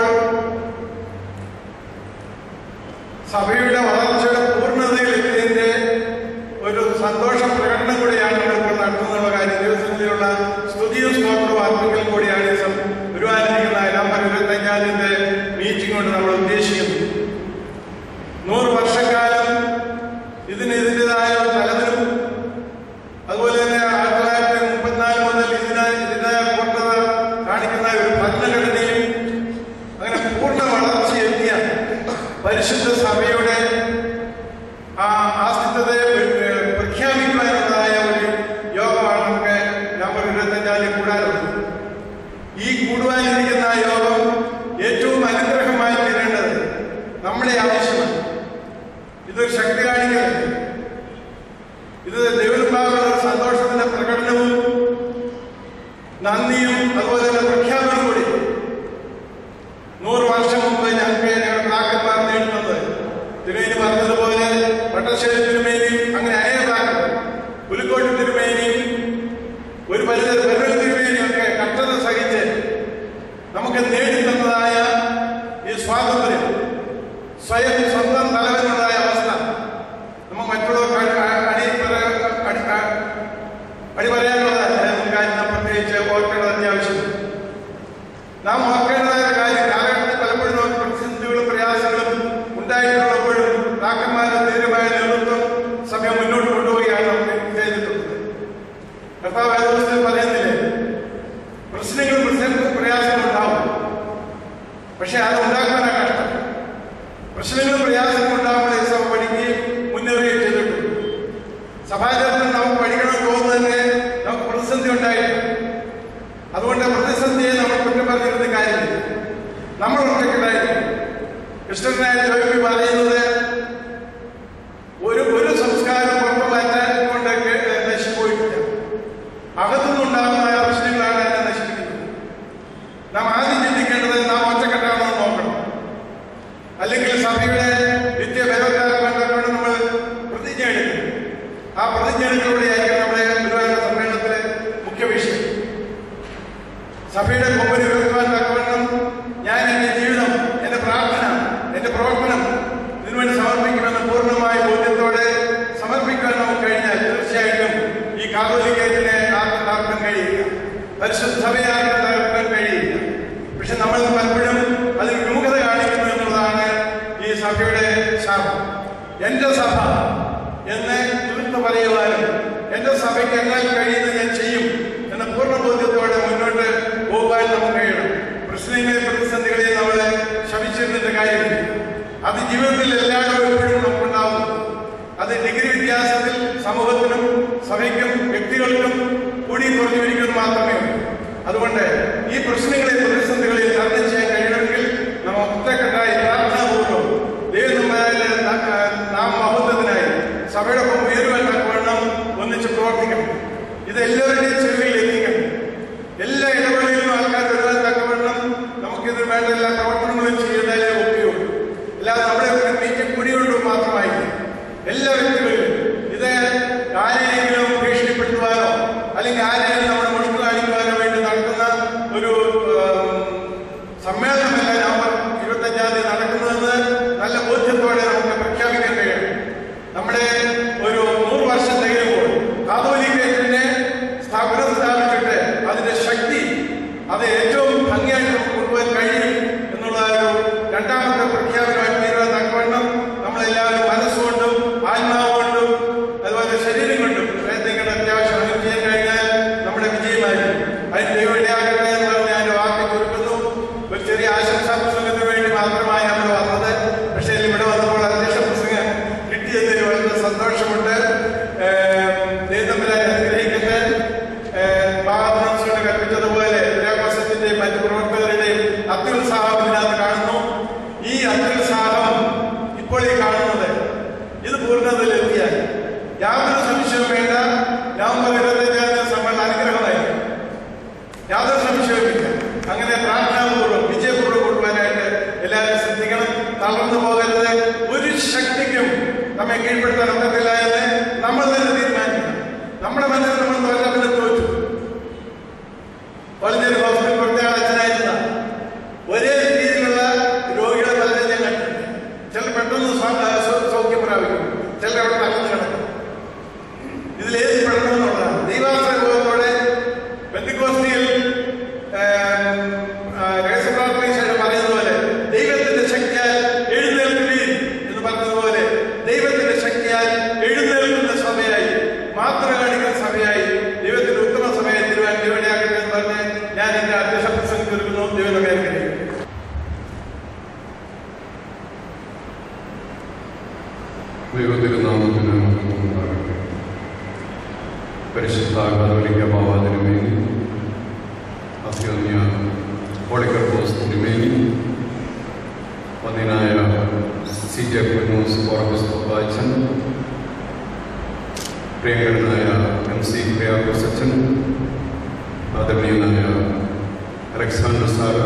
സഭയുടെ വളർച്ചയുടെ പൂർണ്ണതയിലെത്തിയതിൻ്റെ ഒരു സന്തോഷ പ്രകടനം കൂടിയാണ് നമ്മളിപ്പോൾ നടത്തുന്നുള്ള കാര്യം. ദിവസങ്ങളിലുള്ള സ്തുതിയും സ്തോത്രവും അർപ്പിക്കൽ കൂടിയാണ് ഗുരുവായൂരിക്കുന്ന നവംബർ 25 മീറ്റിംഗ് കൊണ്ട് നമ്മൾ ഉദ്ദേശിക്കുന്നത്. 100 വർഷക്കാലം ഇതിൻ്റെതായ തലത്തിലും അതുപോലെ തന്നെ 1934 മുതൽ ഇതിൻ്റെതായ പൂർണ്ണത കാണിക്കുന്ന ഒരു ഭരണഘടനയും അങ്ങനെ പൂർണ്ണ വളർച്ചയെത്തിയ പരിശുദ്ധ സഭയുടെ ആ അസ്തിത്വത്തെ പ്രഖ്യാപിക്കുവാനുള്ളതായ ഒരു യോഗമാണ് നമുക്ക് നവംബർ 25 കൂടാനുള്ളത്. ഈ കൂടുവാനിരിക്കുന്ന യോഗം ഏറ്റവും അനുഗ്രഹമായി തീരേണ്ടത് നമ്മുടെ ആവശ്യമാണ്. ഇതൊരു ശക്തി കാണിക്കലല്ല, ഇത് ദൈവഭാഗമുള്ള ഒരു സന്തോഷത്തിന്റെ പ്രകടനവും നന്ദിയും അതുപോലെ തന്നെ പ്രഖ്യാപനം കൂടി. 100 വർഷം മുമ്പ് ഞങ്ങളുടെ പിതാക്കന്മാർ നേടുന്നത് തിരുമേനി പറഞ്ഞതുപോലെ പട്ടശ്ശേരി തിരുമേനിയും അങ്ങനെ അനേകാക്കൾ, പുലിക്കോട്ട് തിരുമേനിയും ഒരു പരിപാടി തിരുമേനിയും ഒക്കെ കഷ്ടത സഹിച്ച് നമുക്ക് നേടിത്തന്നതായ ഈ സ്വാതന്ത്ര്യം, സ്വന്തം തലവനുണ്ടായ അവസ്ഥ നമ്മൾ മറ്റുള്ളവർക്ക് അടിപറയാനുള്ളതല്ല. കാര്യം പ്രത്യേകിച്ച് ഓർക്കേണ്ടത് അത്യാവശ്യം. നാം ഓർക്കേണ്ടതായ കാര്യം, കാലഘട്ടത്തിൽ പലപ്പോഴും നമുക്ക് പ്രതിസന്ധികളും പ്രയാസങ്ങളും ഉണ്ടായിട്ടുള്ളപ്പോഴും പിതാക്കന്മാരുടെ ധീരമായ നേതൃത്വം സഭ മുന്നോട്ട് കൊണ്ടുപോവുകയാണ് നമുക്ക് ചെയ്തിട്ടുള്ളത്. കർത്താവ് വേദപുസ്തകത്തിൽ പറയുന്നില്ലേ, പ്രശ്നങ്ങളും പ്രയാസങ്ങളും ഉണ്ടാവും, പക്ഷെ അത് ഉണ്ടാക്കാനാണ് കഷ്ടം. പ്രശ്നങ്ങളും പ്രയാസങ്ങളും ഉണ്ടാകുമ്പോൾ സഭ പഠിക്കുകയും മുന്നേറുകയും ചെയ്തിട്ടുണ്ട്. സഭാചാരത്തിൽ നമുക്ക് പഠിക്കണം തോന്നുന്നതന്നെ നമുക്ക് പ്രതിസന്ധി ഉണ്ടായിട്ടുണ്ട്. അതുകൊണ്ട് പ്രതിസന്ധിയെ നമ്മൾ കുറ്റം പറഞ്ഞിരുന്ന കാര്യമില്ല, നമ്മൾ ഒറ്റയ്ക്കുണ്ടായിരുന്നു. കൃഷ്ണനായ ജോലി പറയുന്നത് ഒരു സംസ്കാരം കൊണ്ട് നശിച്ചുപോയിട്ടില്ല, അകത്തുനിന്നുണ്ടാകുന്ന പ്രശ്നങ്ങളാണ് അതിനെ നശിപ്പിക്കുന്നത്. നാം ആദ്യം ചിന്തിക്കേണ്ടത് നാം ഒറ്റക്കെട്ടാണെന്ന് നോക്കണം. അല്ലെങ്കിൽ സഭയുടെ നിത്യഭരണകാലം നമ്മൾ പ്രതിജ്ഞ എടുക്കും. ആ പ്രതിജ്ഞകളിലൂടെയായിരിക്കും നമ്മുടെ ഗുരുവായൂർ സമ്മേളനത്തിലെ മുഖ്യ വിഷയം. സഭയുടെ കൊമ്പന് ഉയർത്തുവാൻ തക്കവണ്ണം ഞാൻ എൻ്റെ ജീവിതം, എൻ്റെ പ്രാർത്ഥന, എൻ്റെ പ്രവർത്തനം ഇതിനുവേണ്ടി സമർപ്പിക്കുമെന്ന് പൂർണ്ണമായ ബോധ്യത്തോടെ സമർപ്പിക്കാൻ നമുക്ക് കഴിഞ്ഞാൽ തീർച്ചയായിട്ടും ഈ കാതോലിക്കത്തിനെ പരിശുദ്ധ സഭയാർക്കും തകർക്കാൻ കഴിയില്ല. പക്ഷെ നമ്മൾ പലപ്പോഴും അതിൽ വിമുഖത കാണിക്കുന്നു എന്നുള്ളതാണ് ഈ സഭയുടെ ശാപം. എന്റെ സഭ എന്ന് തീർത്ത് പറയുവാനും എന്റെ സഭയ്ക്ക് എന്നാൽ കഴിയുന്നത് ഞാൻ ചെയ്യും എന്ന പൂർണ്ണ ബോധ്യത്തോടെ മുന്നോട്ട് പോകാൻ നമുക്ക് കഴിയണം. പ്രശ്നങ്ങളെ പ്രതിസന്ധികളെ നമ്മൾ ശമിച്ചിരുന്നിട്ട് കാര്യമില്ല. അത് ജീവിതത്തിൽ എല്ലാവരും എപ്പോഴും നമുക്കുണ്ടാവും. അത് ഡിഗ്രി വ്യത്യാസത്തിൽ സമൂഹത്തിനും സഭയ്ക്കും വ്യക്തികൾക്കും കൂടി കുറഞ്ഞു വരിക്കുന്നത് മാത്രമേ ഉള്ളൂ. അതുകൊണ്ട് ഈ പ്രശ്നങ്ങളെ പ്രതിസന്ധികളെ തരണം ചെയ്യാൻ കഴിയണമെങ്കിൽ നാം ഒറ്റക്കെട്ടായി പ്രാർത്ഥനാപൂർവ്വം ദൈവനമ്പരായ നാം മഹത്വത്തിനായി സഭയുടെ ഒപ്പം ഉയരുവാൻ തക്കവണ്ണം ഒന്നിച്ച് പ്രവർത്തിക്കണം. ഇത് എല്ലാവരുടെയും ചെവിയിൽ എത്തിക്കണം. എല്ലാ ഇടവേളയിലും ആൾക്കാർ വരുവാൻ തക്കവണ്ണം നമുക്കിതിന് വേണ്ട എല്ലാ പ്രവർത്തനങ്ങളും ചെയ്താലേ ഒക്കെയുള്ളൂ. അല്ലാതെ നമ്മുടെ മീറ്റിംഗ് കൂടിയുള്ളൂ മാത്രമായില്ല. എല്ലാ വ്യക്തികളിലും ഇത് ആരെയെങ്കിലും ഭീഷണിപ്പെടുത്തുവാനോ അല്ലെങ്കിൽ ആരെയും നമ്മുടെ മുഷ്കൽ അടിക്കുവാനോ വേണ്ടി നടത്തുന്ന ഒരു സമ്മേളനമല്ല നവംബർ 25-ാം തീയതി നടക്കുന്നതെന്ന് നല്ല ബോധ്യത്തോടെ നമുക്ക് പ്രഖ്യാപിക്കാൻ കഴിയണം. നമ്മുടെ ഒരു 100 വർഷം തികയുമ്പോൾ കാതോലിക്കത്തിനെ പുനഃസ്ഥാപിച്ചിട്ട് അതിന്റെ ശക്തി അത് ഏറ്റവും ഭംഗിയായിട്ട് നമുക്ക് കൊണ്ടുപോകാൻ കഴിയും എന്നുള്ള ഒരു രണ്ടാമത്തെ പ്രഖ്യാപനമായി തീരുവാൻ തക്കവണ്ണം നമ്മളെല്ലാവരും മനസ്സുകൊണ്ടും ആത്മാവുകൊണ്ടും അതുപോലെ ശരീരം കൊണ്ടും പ്രയത്നിക്കേണ്ട അത്യാവശ്യം. അങ്ങനെ ചെയ്യാൻ കഴിഞ്ഞാൽ നമ്മുടെ വിജയമായിരിക്കും. അതിന് ദൈവം ഇടയാകട്ടെ എന്ന് പറഞ്ഞ് ഞാൻ വാക്കി കൊടുക്കുന്നു. ഒരു ചെറിയ ആശംസാ പ്രസംഗത്തിന് വേണ്ടി മാത്രമായി നമ്മൾ വന്നത്. പക്ഷേ ഇവിടെ വന്നപ്പോൾ അധ്യക്ഷ പ്രസംഗം കിട്ടിയതിൽ വളരെ സന്തോഷമുണ്ട്. ദൈവത്തമ്പുരാനെ അനുഗ്രഹിക്കട്ടെ. മഹാപ്രഭുക്കളുടെ കൽപ്പിച്ചതുപോലെ ദുരാകോശത്തിന്റെ മറ്റു പ്രവർത്തകരുടെയും അത്യുത്സാഹം ഇതിനകത്ത് കാണുന്നു. ഈ അത്യുത്സാഹം ഇപ്പോൾ ഈ കാണുന്നത് ഇത് പൂർണ്ണതയിലെത്തിയാൽ യാതൊരു സംശയവും വേണ്ട. നവംബർ 25-ാം തീയതി സമ്മേളനം അനുഗ്രഹമായിരുന്നു. യാതൊരു സംശയവുമില്ല. അങ്ങനെ പ്രാർത്ഥനാപൂർവ്വം വിജയപൂർവ്വം കൊണ്ടുപോകാനായിട്ട് എല്ലാവരും ശ്രദ്ധിക്കണം. തളർന്നു പോകരുത്. ഒരു ശക്തിക്കും നമ്മെ കീഴ്പ്പെടുത്താൻ ഒക്കത്തില്ല എന്ന് നമ്മൾ തന്നെ തീരുമാനിക്കണം. നമ്മുടെ മനസ്സിൽ നമ്മൾ തോറ്റപ്പിനെ തോറ്റു. വളഞ്ഞൊരു ഹോസ്പിറ്റൽ കൊടുത്തയാൾ അച്ഛനായിരുന്ന ഒരേ രീതിയിലുള്ള രോഗികളെ പലരും ഞാൻ കണ്ടിട്ടുണ്ട്. ചിലർ പെട്ടെന്ന് സൗഖ്യം പ്രാപിക്കും, ചിലർ അവിടെ തകർന്നു കിടക്കും. ഇതിലേത് പെടണമെന്നുള്ളതാണ്. ദൈവാശ്രയബോധത്തോടെ പെന്തിക്കോസ്തിയിൽ രഹസ്യപ്രാർത്ഥനയ്ക്ക് ശേഷം പറയുന്നതുപോലെ ദൈവത്തിന്റെ ശക്തിയാൽ എഴുന്നേൽക്കുകയും എന്ന് പറഞ്ഞതുപോലെ ദൈവത്തിന്റെ ശക്തിയാൽ എഴുന്നേൽക്കുന്ന സഭയായി, മാതൃ കാണിക്കുന്ന സഭയായി, ദൈവത്തിന്റെ ഉത്തമ സഭയായി തീരുവാൻ ദൈവനെയാകട്ടെ എന്ന് പറഞ്ഞ് ഞാൻ എന്റെ അധ്യക്ഷ പ്രസംഗം തീർക്കുന്നു. ദൈവം നമ്മെ അനുഗ്രഹിക്കട്ടെ. ദൈവത്തിരുനാമത്തിന് മഹത്വമുണ്ടാകട്ടെ. പരിശുദ്ധ കാതോലിക്ക ബാവ തിരുമേനി, അഭിനന്ദ പോളിക്കർപ്പോസ് തിരുമേനി, വന്യനായ CJ കുര്യാക്കോസ് കോറപ്പിസ്കോപ്പ അച്ഛൻ, പ്രിയങ്കരനായ MC കുര്യാക്കോസ് അച്ഛൻ, ആദരണീയനായ അലക്സാണ്ടർ സാർ,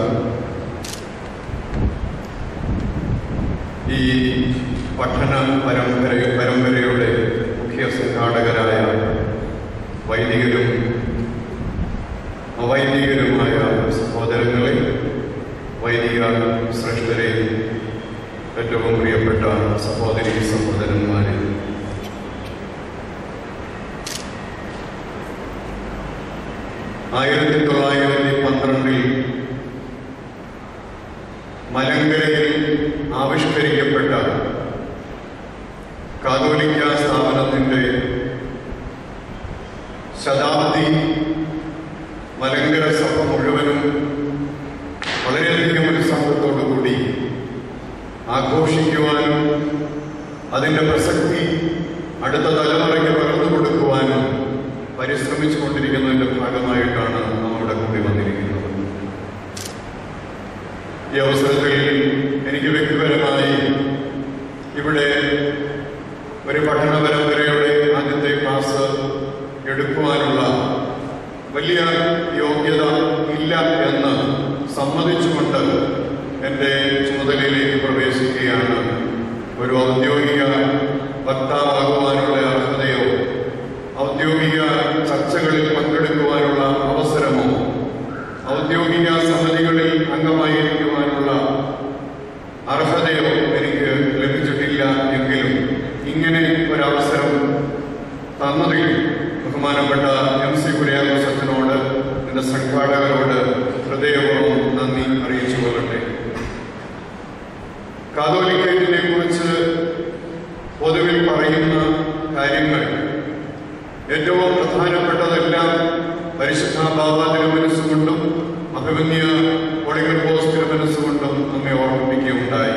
ഈ പഠന പരമ്പരയുടെ മുഖ്യ സംഘാടകരായ വൈദികരും അവൈദികരുമായ സഹോദരങ്ങളെ, വൈദിക ശ്രേഷ്ഠരെ, ഏറ്റവും പ്രിയപ്പെട്ട സഹോദരി സഹോദരന്മാരെ, ആയിരത്തി 1912 മലങ്കരയിൽ ആവിഷ്കരിക്കപ്പെട്ട കാതോലിക്ക സ്ഥാപനത്തിൻ്റെ ശതാബ്ദി മലങ്കര സഭ മുഴുവനും വളരെയധികം ഉത്സാഹത്തോടുകൂടി ആഘോഷിക്കുവാനും അതിൻ്റെ പ്രസക്തി അടുത്ത തലമുറയ്ക്ക് പകർന്നു കൊടുക്കുവാനും പരിശ്രമിച്ചു കൊണ്ടിരിക്കുന്നതിൻ്റെ ഭാഗമായിട്ടാണ് നമ്മുടെ കൂടി വന്നിരിക്കുന്നത്. ഈ അവസരത്തിൽ എനിക്ക് വ്യക്തിപരമായി ഇവിടെ ഒരു പഠന പരമ്പരയുടെ ആദ്യത്തെ ക്ലാസ് എടുക്കുവാനുള്ള വലിയ യോഗ്യത ഇല്ല എന്ന് സമ്മതിച്ചുകൊണ്ട് എൻ്റെ ചുമതലയിലേക്ക് പ്രവേശിക്കുകയാണ്. ഒരു ഔദ്യോഗിക വക്താവാകുവാനുള്ള അർഹതയോ ഔദ്യോഗിക ചർച്ചകളിൽ പങ്കെടുക്കുവാനുള്ള അവസരമോ ഔദ്യോഗിക സമിതികളിൽ അംഗമായിരിക്കുവാനുള്ള അർഹതയോ എനിക്ക് ലഭിച്ചിട്ടില്ല എങ്കിലും ഇങ്ങനെ ഒരവസരം തന്നതിൽ ബഹുമാനപ്പെട്ട MC കുര്യാക്കോസ് അച്ഛനോട് എൻ്റെ സംഘാടകരോട് ഹൃദയപൂർവ്വം നന്ദി അറിയിച്ചു കൊള്ളട്ടെ. കാതോലിക്കേറ്റിനെ കുറിച്ച് പൊതുവിൽ പറയുന്ന കാര്യങ്ങൾ ഏറ്റവും പ്രധാനപ്പെട്ടതെല്ലാം പരിശുദ്ധ ബാബാ തിരുമനസ്സുകൊണ്ടും അഭിമന്യ ഒളിഗർബോസ് തിരുമനസ്സുകൊണ്ടും നമ്മെ ഓർമ്മിപ്പിക്കുകയുണ്ടായി.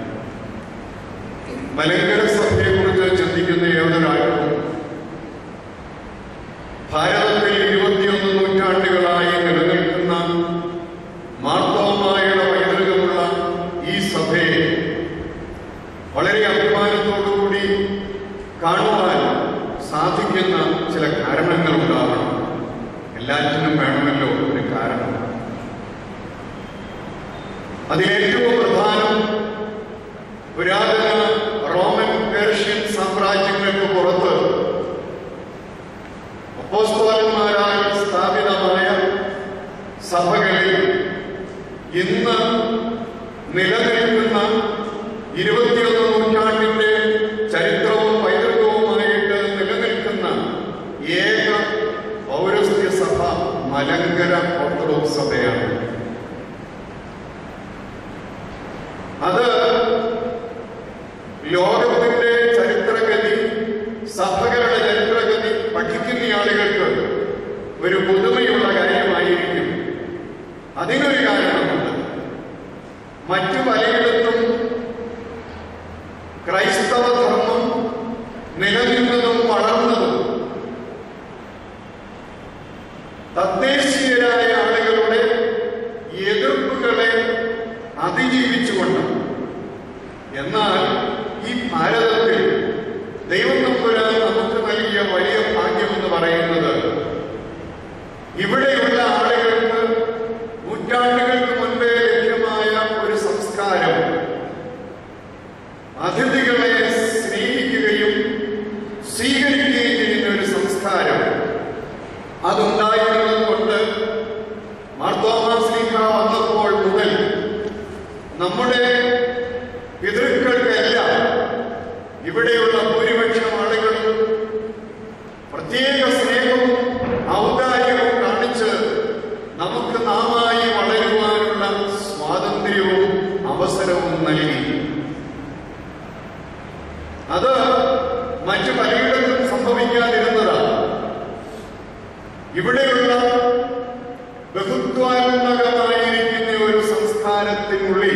മലങ്കര സഭയെക്കുറിച്ച് ചിന്തിക്കുന്ന ഏതൊരാൾക്കും ഭാരതത്തിൽ 21 നൂറ്റാണ്ടുകളായി നിലനിൽക്കുന്ന മാർത്തോമായുടെ പൈതൃകമുള്ള ഈ സഭയെ വളരെ അഭിമാനത്തോടുകൂടി കാണുവാൻ സാധിക്കുന്ന ചില കാരണങ്ങളുണ്ടാവണം. എല്ലാറ്റിനും വേണമല്ലോ ഒരു കാരണം. അതിലേറ്റവും പ്രധാനം പുരാതന റോമൻ പേർഷ്യൻ സാമ്രാജ്യങ്ങൾക്ക് പുറത്ത് അപ്പോസ്തലന്മാരാൽ സ്ഥാപിതമായ സഭകളിൽ ഇന്ന് നിലനിൽക്കുന്ന 21 നൂറ്റാണ്ടിന്റെ ചരിത്രവും പൈതൃകവുമായിട്ട് നിലനിൽക്കുന്ന ഏക പൗരസ്ത്യ സഭ മലങ്കര ഓർത്തഡോക്സ് സഭയാണ്. അത് ലോകത്തിന്റെ ചരിത്രഗതി, സഭകളുടെ ചരിത്രഗതി പഠിക്കുന്ന ആളുകൾക്ക് ഒരു പുതുമയുള്ള കാര്യമായിരിക്കും. അതിനൊരു കാരണമുണ്ട്. മറ്റു പലയിടത്തും ക്രൈസ്തവ ധർമ്മം നിലനിന്നതും വളർന്നതും തദ്ദേശീയരായ ആളുകളുടെ എതിർപ്പുകളെ അതിജീവിച്ചുകൊണ്ട്. എന്നാൽ ഈ ഭാരതത്തിൽ ദൈവം തമ്പുരാൻ നമുക്ക് നൽകിയ വലിയ ഭാഗ്യമെന്ന് പറയുന്നത് ഇവിടെയുള്ള ആളുകൾക്ക് നൂറ്റാണ്ടുകൾക്ക് മുൻപേ ലഭ്യമായ ഒരു സംസ്കാരം, അതിഥികളെ സ്നേഹിക്കുകയും സ്വീകരിക്കുകയും ചെയ്യുന്ന ഒരു സംസ്കാരം അതുണ്ടായിരുന്നത് കൊണ്ട് മാർത്തോമാ ശ്ലീഹ വന്നപ്പോൾ മുതൽ നമ്മുടെ പിതൃക്കൾക്കെല്ലാം ഇവിടെയുള്ള ഭൂരിപക്ഷം ആളുകളും പ്രത്യേക സ്നേഹവും ഔദാര്യവും കാണിച്ച് നമുക്ക് നാമായി വളരുവാനുള്ള സ്വാതന്ത്ര്യവും അവസരവും നൽകി. അത് മറ്റു പലയിടത്തും സംഭവിക്കാതിരുന്നതാണ്. ഇവിടെയുള്ള ബഹുത്വാത്മകമായിരിക്കുന്ന ഒരു സംസ്കാരത്തിനുള്ളിൽ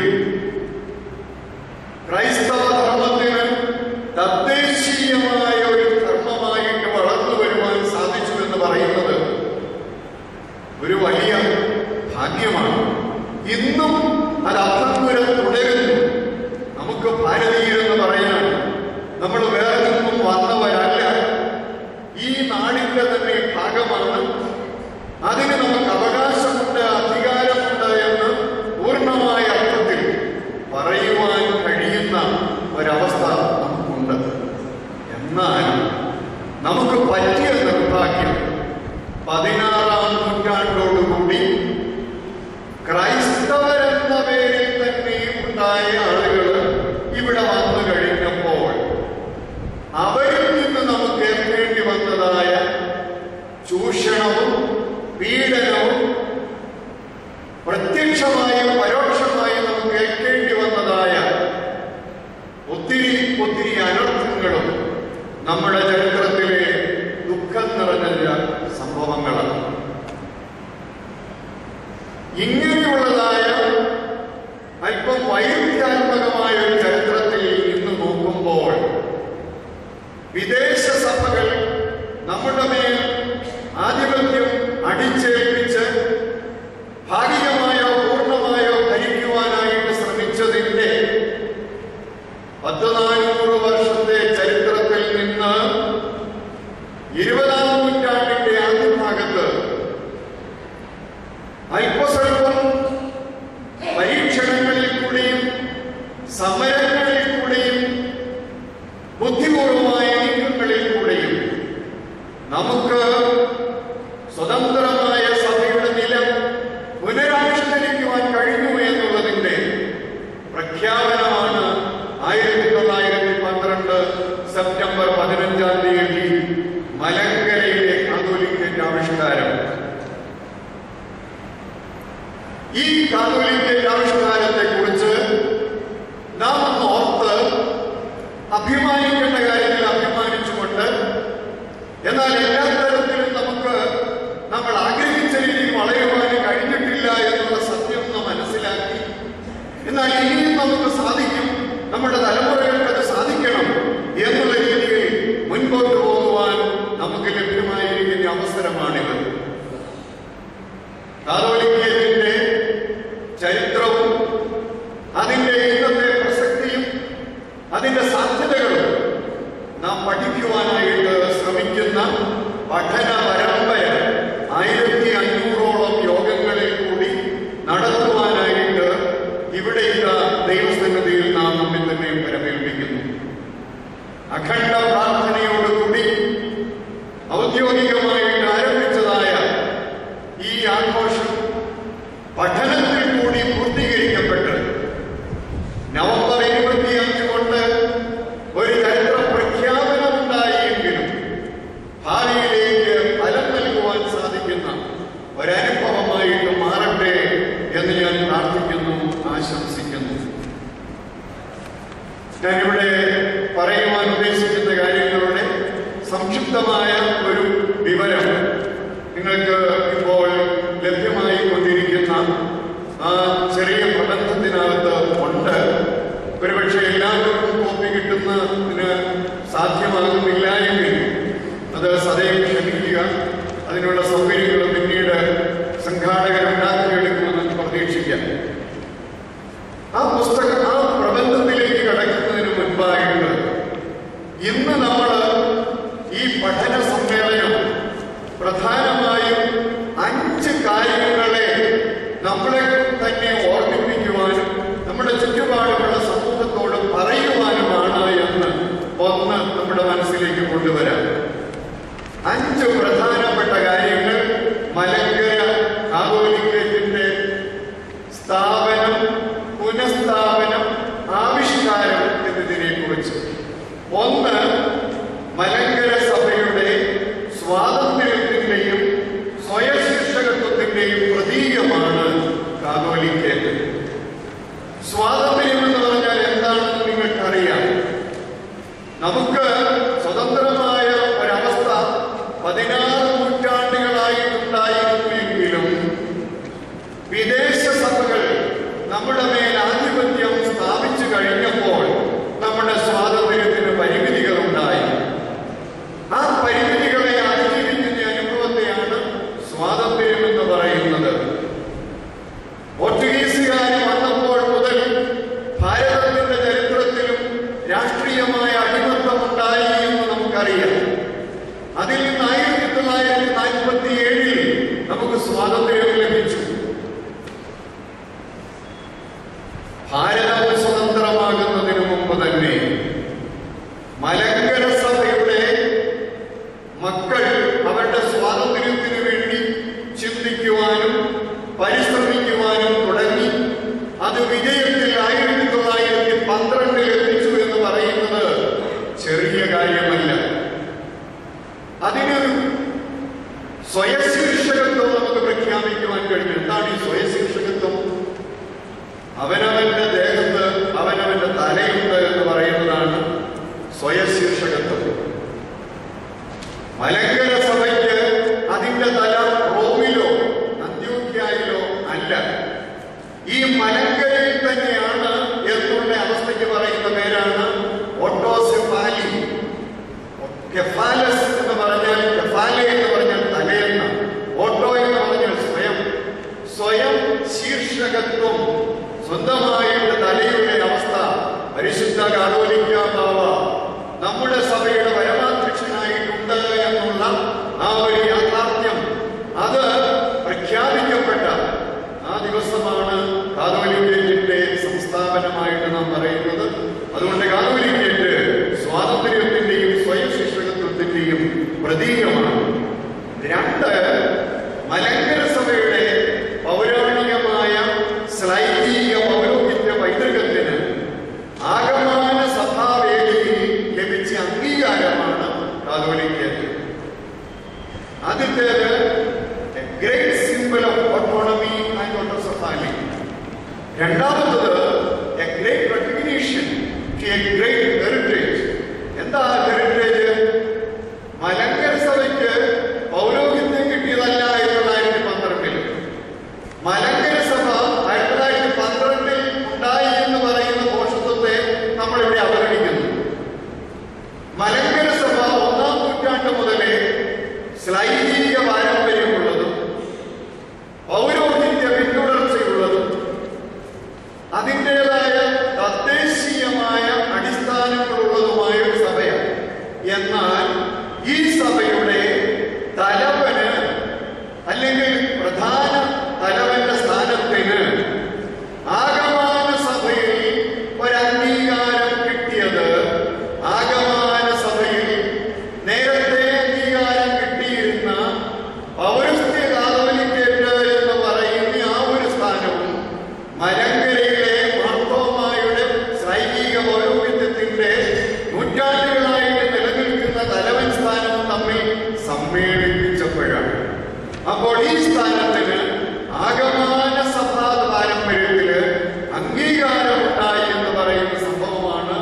ക്രൈസ്തവ ധർമ്മത്തിന് തദ്ദേശീയമായ ഒരു ധർമ്മമായിട്ട് വളർന്നു വരുവാൻ സാധിച്ചു എന്ന് പറയുന്നത് ഒരു വലിയ ഭാഗ്യമാണ്. ഇന്നും അത് അഭംഗുരം തുടരുന്നു. നമുക്ക് ഭാരതീയരെന്ന് പറയാൻ നമ്മൾ വേറെ നിന്നും വന്നവരല്ല, ഈ നാടിന്റെ തന്നെ ഭാഗമാണ്. അതിന് നമുക്ക് അവകാശമുണ്ട്, അധികാരമുണ്ട് എന്ന് പൂർണ്ണമായ അർത്ഥത്തിൽ പറയുവാൻ കഴിയുന്ന ഒരവസ്ഥ നമുക്കുണ്ട്. എന്നാൽ നമുക്ക് പറ്റിയ നിർഭാഗ്യം 16-ാം നൂറ്റാണ്ടോടുകൂടി ക്രൈസ്തവരെന്ന പേരിൽ തന്നെ ഉണ്ടായ ആളുകൾ ഇവിടെ വന്നു കഴിഞ്ഞപ്പോൾ അവരിൽ നിന്ന് നമുക്ക് ഏൽക്കേണ്ടി വന്നതായ ചൂഷണവും പീഡനവും പ്രത്യക്ഷമായും പരോക്ഷമായും നമുക്ക് ഏൽക്കേണ്ടി വന്നതായ ഒത്തിരി ഒത്തിരി അനർത്ഥങ്ങളും നമ്മുടെ ചരിത്രത്തിലെ ദുഃഖം നിറഞ്ഞ സംഭവങ്ങളാണ്. ഇങ്ങനെയുള്ളതായ അല്പം വൈരുദ്ധ്യാത്മകമായ ഒരു ചരിത്രത്തിൽ ഇന്ന് നോക്കുമ്പോൾ വിദേശ സഭകൾ നമ്മുടെ മേൽ ആധിപത്യം അടിച്ചേൽപ്പിച്ച് ഭാഗികമായോ പൂർണ്ണമായോ ഭരിക്കുവാനായിട്ട് ശ്രമിച്ചതിന്റെ 400 വർഷത്തെ ചരിത്രത്തിൽ നിന്ന് 20-ാം നൂറ്റാണ്ടിന്റെ ആദ്യഭാഗത്ത് അല്പസ്വല്പം പരീക്ഷണങ്ങളിൽ കൂടിയും സമരങ്ങളിൽ കൂടിയും ബുദ്ധിപൂർവമായ നീക്കങ്ങളിൽ കൂടിയും നമുക്ക് സ്വതന്ത്രമായ സഭയുടെ നില പുനരാവിഷ്കരിക്കുവാൻ കഴിഞ്ഞു എന്നുള്ളതിന്റെ പ്രഖ്യാപനമാണ് 1912 സെപ്റ്റംബർ 15-ാം തീയതി മലങ്കരയിലെ കാതോലിക്കേറ്റ് ആവിഷ്കാരം. ഈ കാതോലിക്ക ആവിഷ്കാരത്തെ കുറിച്ച് നാം ഒന്ന് ഓർത്ത് അഭിമാനിക്കേണ്ട കാര്യത്തിൽ അഭിമാനിച്ചുകൊണ്ട്, എന്നാൽ എല്ലാ തരത്തിലും നമ്മൾ ആഗ്രഹിച്ച രീതിയിൽ വളരുവാൻ കഴിഞ്ഞിട്ടില്ല എന്നുള്ള സത്യം മനസ്സിലാക്കി, എന്നാൽ ഇനിയും നമുക്ക് സാധിക്കും, നമ്മുടെ തലമുറകൾക്ക് അത് സാധിക്കണം എന്നുള്ള രീതിയിൽ മുൻപോട്ട് പോകുവാൻ നമുക്ക് ലഭ്യമായിരിക്കുന്ന അവസരമാണിത്. കാതോലിക്കത്തിന്റെ ചരിത്രവും അതിന്റെ ഇന്നത്തെ പ്രസക്തിയും അതിന്റെ സാധ്യതകളും നാം പഠിക്കുവാനായിട്ട് ശ്രമിക്കുന്ന പഠന പരമ്പര 1500ഓളം യോഗങ്ങളിൽ കൂടി നടത്തുവാനായിട്ട് ഇവിടെ ദൈവസന്നിധിയിൽ നാം നമ്മെ തന്നെ പരമേൽപ്പിക്കുന്നു. അഖണ്ഡ പ്രാർത്ഥനയോടുകൂടി ഔദ്യോഗികമായിട്ട് ആരംഭിച്ചതായ ഈ ആഘോഷം പഠനത്തിൽ കൂടി പൂർത്തീകരിക്കപ്പെട്ട് നവംബർ 25 കൊണ്ട് ഒരു ചരിത്ര പ്രഖ്യാപനമുണ്ടായെങ്കിലും ഭാവിയിലേക്ക് ഫലം നൽകുവാൻ സാധിക്കുന്ന ഒരനുഭവമായിട്ട് മാറട്ടെ എന്ന് ഞാൻ പ്രാർത്ഥിക്കുന്നു, ആശംസിക്കുന്നു. ഞാനിവിടെ പറയുവാൻ ഉദ്ദേശിക്കുന്ന കാര്യങ്ങളുടെ സംക്ഷിപ്തമായ ഒരു വിവരം നിങ്ങൾക്ക് ഇപ്പോൾ ലഭ്യമായി കൊണ്ടിരിക്കുന്ന ആ ചെറിയ പ്രബന്ധത്തിനകത്ത് ഉണ്ട്. ഒരുപക്ഷെ എല്ലാവർക്കും കോപ്പി കിട്ടുന്നതിന് സാധ്യമാകുന്നില്ല എങ്കിൽ അത് സദയം ക്ഷമിക്കുക. അതിനുള്ള സൗകര്യങ്ങൾ പിന്നീട് സംഘാടകരുണ്ടാക്കിയെടുക്കുമെന്ന് പ്രതീക്ഷിക്കാം. ആ പ്രബന്ധത്തിലേക്ക് കടക്കുന്നതിന് മുൻപായിട്ട് ഇന്ന് നമ്മൾ ഈ പഠന സമ്മേളനം പ്രധാനമായും 5 കാര്യങ്ങളെ നമ്മളെ തന്നെ ഓർമ്മിപ്പിക്കുവാനും നമ്മുടെ ചുറ്റുപാടുമുള്ള സമൂഹത്തോട് പറയുവാനുമാണ് എന്ന് ഒന്ന് നമ്മുടെ മനസ്സിലേക്ക് കൊണ്ടുവരാം. 5 പ്രധാനപ്പെട്ട കാര്യങ്ങൾ മലങ്കര കാതോലിക്കത്തിന്റെ സ്ഥാപനം, പുനഃസ്ഥാപനം, ആവിഷ്കാരം എന്നതിനെ കുറിച്ച്. 1, മലങ്കര സഭയുടെ സ്വാതന്ത്ര്യത്തിന്റെയും സ്വയശീർഷകത്വത്തിന്റെയും പ്രതീകമാണ് കാതോലിക്ക. സ്വാതന്ത്ര്യം എന്ന് പറഞ്ഞാൽ എന്താണെന്ന് നിങ്ങൾക്കറിയാം. നമുക്ക് സ്വതന്ത്രമായ ഒരവസ്ഥ 16 നൂറ്റാണ്ടുകളായിട്ടുണ്ടായിരുന്നുവെങ്കിലും വിദേശ സഭകൾ നമ്മുടെ മേൽ ആധിപത്യം സ്ഥാപിച്ചു കഴിഞ്ഞപ്പോൾ നമ്മുടെ സ്വാതന്ത്ര്യത്തിന് പരിമിതികളുണ്ടായി. ആ പരിമിതികളെ അതിജീവിക്കുന്ന അനുഭവത്തെയാണ് സ്വാതന്ത്ര്യം എന്ന് പറയുന്നത്. പോർച്ചുഗീസുകാർ വന്നപ്പോൾ മുതൽ ഭാരതത്തിന്റെ ചരിത്രത്തിലും രാഷ്ട്രീയമായ അടിമത്തമുണ്ടായി എന്ന് നമുക്കറിയാം. അതിൽ നിന്ന് 1947 നമുക്ക് സ്വാതന്ത്ര്യം ലഭിച്ചു. ഭാരതം സ്വതന്ത്രമാകുന്നതിന് മുമ്പ് തന്നെ മലങ്കര സഭയുടെ മക്കൾ അവരുടെ സ്വാതന്ത്ര്യത്തിന് വേണ്ടി ചിന്തിക്കുവാനും പരിശ്രമിക്കുവാനും തുടങ്ങി. അത് വിജയത്തിൽ 1912 എത്തിച്ചു എന്ന് പറയുന്നത് ചെറിയ കാര്യമല്ല. അതിനൊരു സ്വയശീർഷകത്വം നമുക്ക് പ്രഖ്യാപിക്കുവാൻ കഴിഞ്ഞു. എന്താണ് ഈ സ്വയശീർഷകത്വം? അവനവന്റെ ദേഹത്ത് അവനവന്റെ തലയുണ്ട് എന്ന് പറയുന്നതാണ് സ്വയശീർഷകത്വം. മലങ്കര സഭയ്ക്ക് അതിന്റെ തല റോമിലോ അന്ത്യോക്യയിലോ അല്ല, ഈ മലങ്കരയിൽ തന്നെയാണ് എന്നുള്ള അവസ്ഥയ്ക്ക് പറയുന്ന പേരാണ് ഓട്ടോസെഫാലി. കെഫാലസ് എന്ന് പറഞ്ഞാൽ, കെഫാലെ എന്ന് പറഞ്ഞാൽ തലയെന്ന, ഓട്ടോ എന്ന് പറഞ്ഞാൽ സ്വയം ശീർഷകത്വം, സ്വന്തമായിട്ട് തലയുടെ അവസ്ഥ. പരിശുദ്ധ കാതോലിക്ക ബാവ നമ്മുടെ സഭയുടെ പരമാധ്യക്ഷനായിട്ടുണ്ട് എന്നുള്ള ആ ഒരു യാഥാർത്ഥ്യം അത് പ്രഖ്യാപിക്കപ്പെട്ട ആ ദിവസമാണ് കാതോലിക്കന്റെ സംസ്ഥാപനമായിട്ട് നാം പറയുന്നത്. അതുകൊണ്ട് കാതോലിക്കറ്റ് സ്വാതന്ത്ര്യത്തിന്റെയും സ്വയശീർഷകത്വത്തിന്റെയും പ്രതീകമാണ്. 2, മലങ്കര സഭയുടെ പൗരാണികമായ ശ്ലൈകീയ പൗരോഹിത്യ പൈതൃകത്തിന് ആഗമന സഭാവേദിയിൽ ലഭിച്ച അംഗീകാരമാണ് കാതോലിക്കറ്റ്. ആദ്യത്തേത് great symbol of autonomy and importance of family. രണ്ടാമത്തത് a great recognition to a great heritage. എന്താ ഹെറിറ്റേജ്? മലങ്കര സഭയ്ക്ക് പൗരോഹിത്യം കിട്ടിയതല്ല 1912. മലങ്കര സഭ 1912 ഉണ്ടായി എന്ന് പറയുന്ന പോഷത്വത്തെ നമ്മളിവിടെ അവഗണിക്കുന്നു. മലങ്കര സഭ 1-ാം നൂറ്റാണ്ട് മുതലേ ശ്ലൈഹിക പാരമ്പര്യമുള്ളതും പൗരോഹിത്യ പിന്തുടർച്ചയുള്ളതും അതിൻ്റെതായ തദ്ദേശീയമായ അടിസ്ഥാനങ്ങളുള്ളതുമായ ഒരു സഭയാണ്. എന്നാൽ ഈ സഭയുടെ തലവന് അല്ലെങ്കിൽ പ്രധാന തലവന്റെ സ്ഥാനത്തിന് ആഗമന സഭയിൽ ഒരംഗീകാരം കിട്ടിയത് ആഗമന സഭയിൽ നേരത്തെ അംഗീകാരം കിട്ടിയിരുന്ന പൗരസ്ത്യ കാതോലിക്കേറ്റ് എന്ന് പറയുന്ന ആ ഒരു സ്ഥാനവും മലങ്കരയിലെ മാർത്തോമായുടെ ശ്ലൈഹിക പൗരോഹിത്യത്തിന്റെ നൂറ്റാണ്ടുകളായിട്ട് നിലനിൽക്കുന്ന തലവൻ സ്ഥാനവും തമ്മിൽ സമ്മേളിപ്പിച്ചപ്പോഴാണ്. അപ്പോൾ ഈ സ്ഥാനത്തിന് ആഗമന സഭാ പാരമ്പര്യത്തില് അംഗീകാരമുണ്ടായി എന്ന് പറയുന്ന സംഭവമാണ്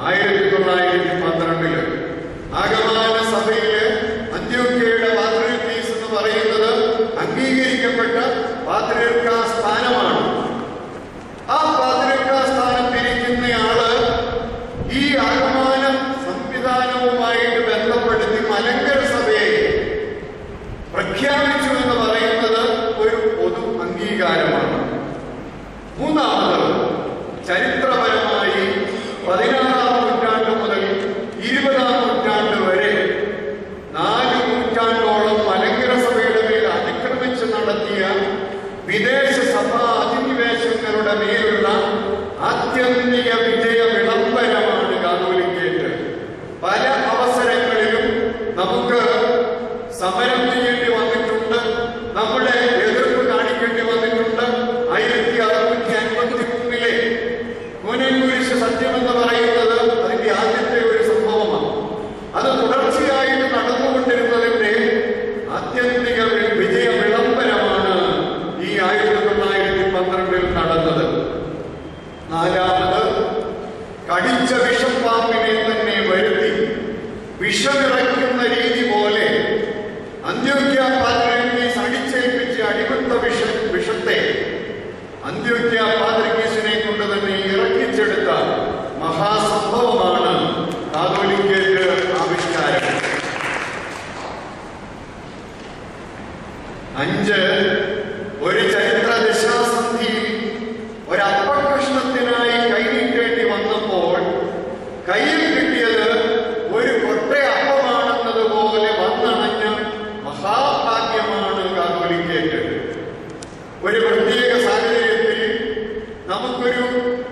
1912. ആഗമന സഭയില് അന്ത്യോക്യയുടെ പാത്രിയർക്കീസ് എന്ന് പറയുന്നത് അംഗീകരിക്കപ്പെട്ട പാത്രിയർക്കാ സ്ഥാനമാണ്. ആ പാത്രിയർക്കാ സ്ഥാനത്തിരിക്കുന്നയാള് ഈ ആഗമന സംവിധാനവുമായിട്ട് ബന്ധപ്പെടുത്തി മലങ്കര സഭയെ പ്രഖ്യാപിച്ചു എന്ന് പറയുന്നത് ഒരു പൊതു അംഗീകാരമാണ്. മൂന്നാമത് ചരിത്രപരമായി 16-ാം നൂറ്റാണ്ട് മുതൽ 20-ാം നൂറ്റാണ്ട് വരെ 4 നൂറ്റാണ്ടോളം മലങ്കര സഭയുടെ മേൽ അതിക്രമിച്ച് നടത്തിയ വിദേശ സഭാ അധിനിവേശങ്ങളുടെ മേലുള്ള ആത്യന്തിക വിജയ വിളംബരമാണ് കാതോലിക്കേറ്റ്. പല അവസരങ്ങളിലും നമുക്ക് സമരം ചെയ്യേണ്ടി വന്നിട്ടുണ്ട്, നമ്മുടെ എതിർപ്പ് കാണിക്കേണ്ടി വന്നിട്ടുണ്ട്. 1653 കൂനൻകുരിശ് സത്യം എന്ന് പറയുന്നത് അതിന്റെ ആദ്യത്തെ ഒരു സംഭവമാണ്. അത് തുടർച്ചയായിട്ട് നടന്നുകൊണ്ടിരുന്നതിന്റെ ആത്യന്തിക വിജയ വിളംബരമാണ് ഈ 1912 നടന്നത്. നാലാമത് കടിച്ച വിഷപ്പാമ്പിനെ തന്നെ വരുത്തി വിഷമിറക്കുന്ന രീതി പോലെ അന്ത്യോക്യ പാത്രിയർക്കീസ് അടിച്ചേൽപ്പിച്ച് അടിമത്ത വിഷത്തെ അന്ത്യോക്യ പാത്രിയർക്കീസിനെ കൊണ്ട് തന്നെ ഇറക്കിച്ചെടുത്ത മഹാസംഭവമാണ് കാതോലിക്കേറ്റ് ആവിഷ്കാരം. 5 ഒരു ചരിത്ര ദശാസന്ധിയിൽ ഒരപ്പകഷ്ണത്തിനായി കൈനീട്ടേണ്ടി വന്നപ്പോൾ കയ്യിൽ കിട്ടിയത് ഒരു കൊട്ടയപ്പമാണെന്നതുപോലെ വന്നണഞ്ഞ മഹാഭാഗ്യമാണ് കാതോലിക്കേറ്റ്. ഒരു പ്രത്യേക സാഹചര്യത്തിൽ നമുക്കൊരു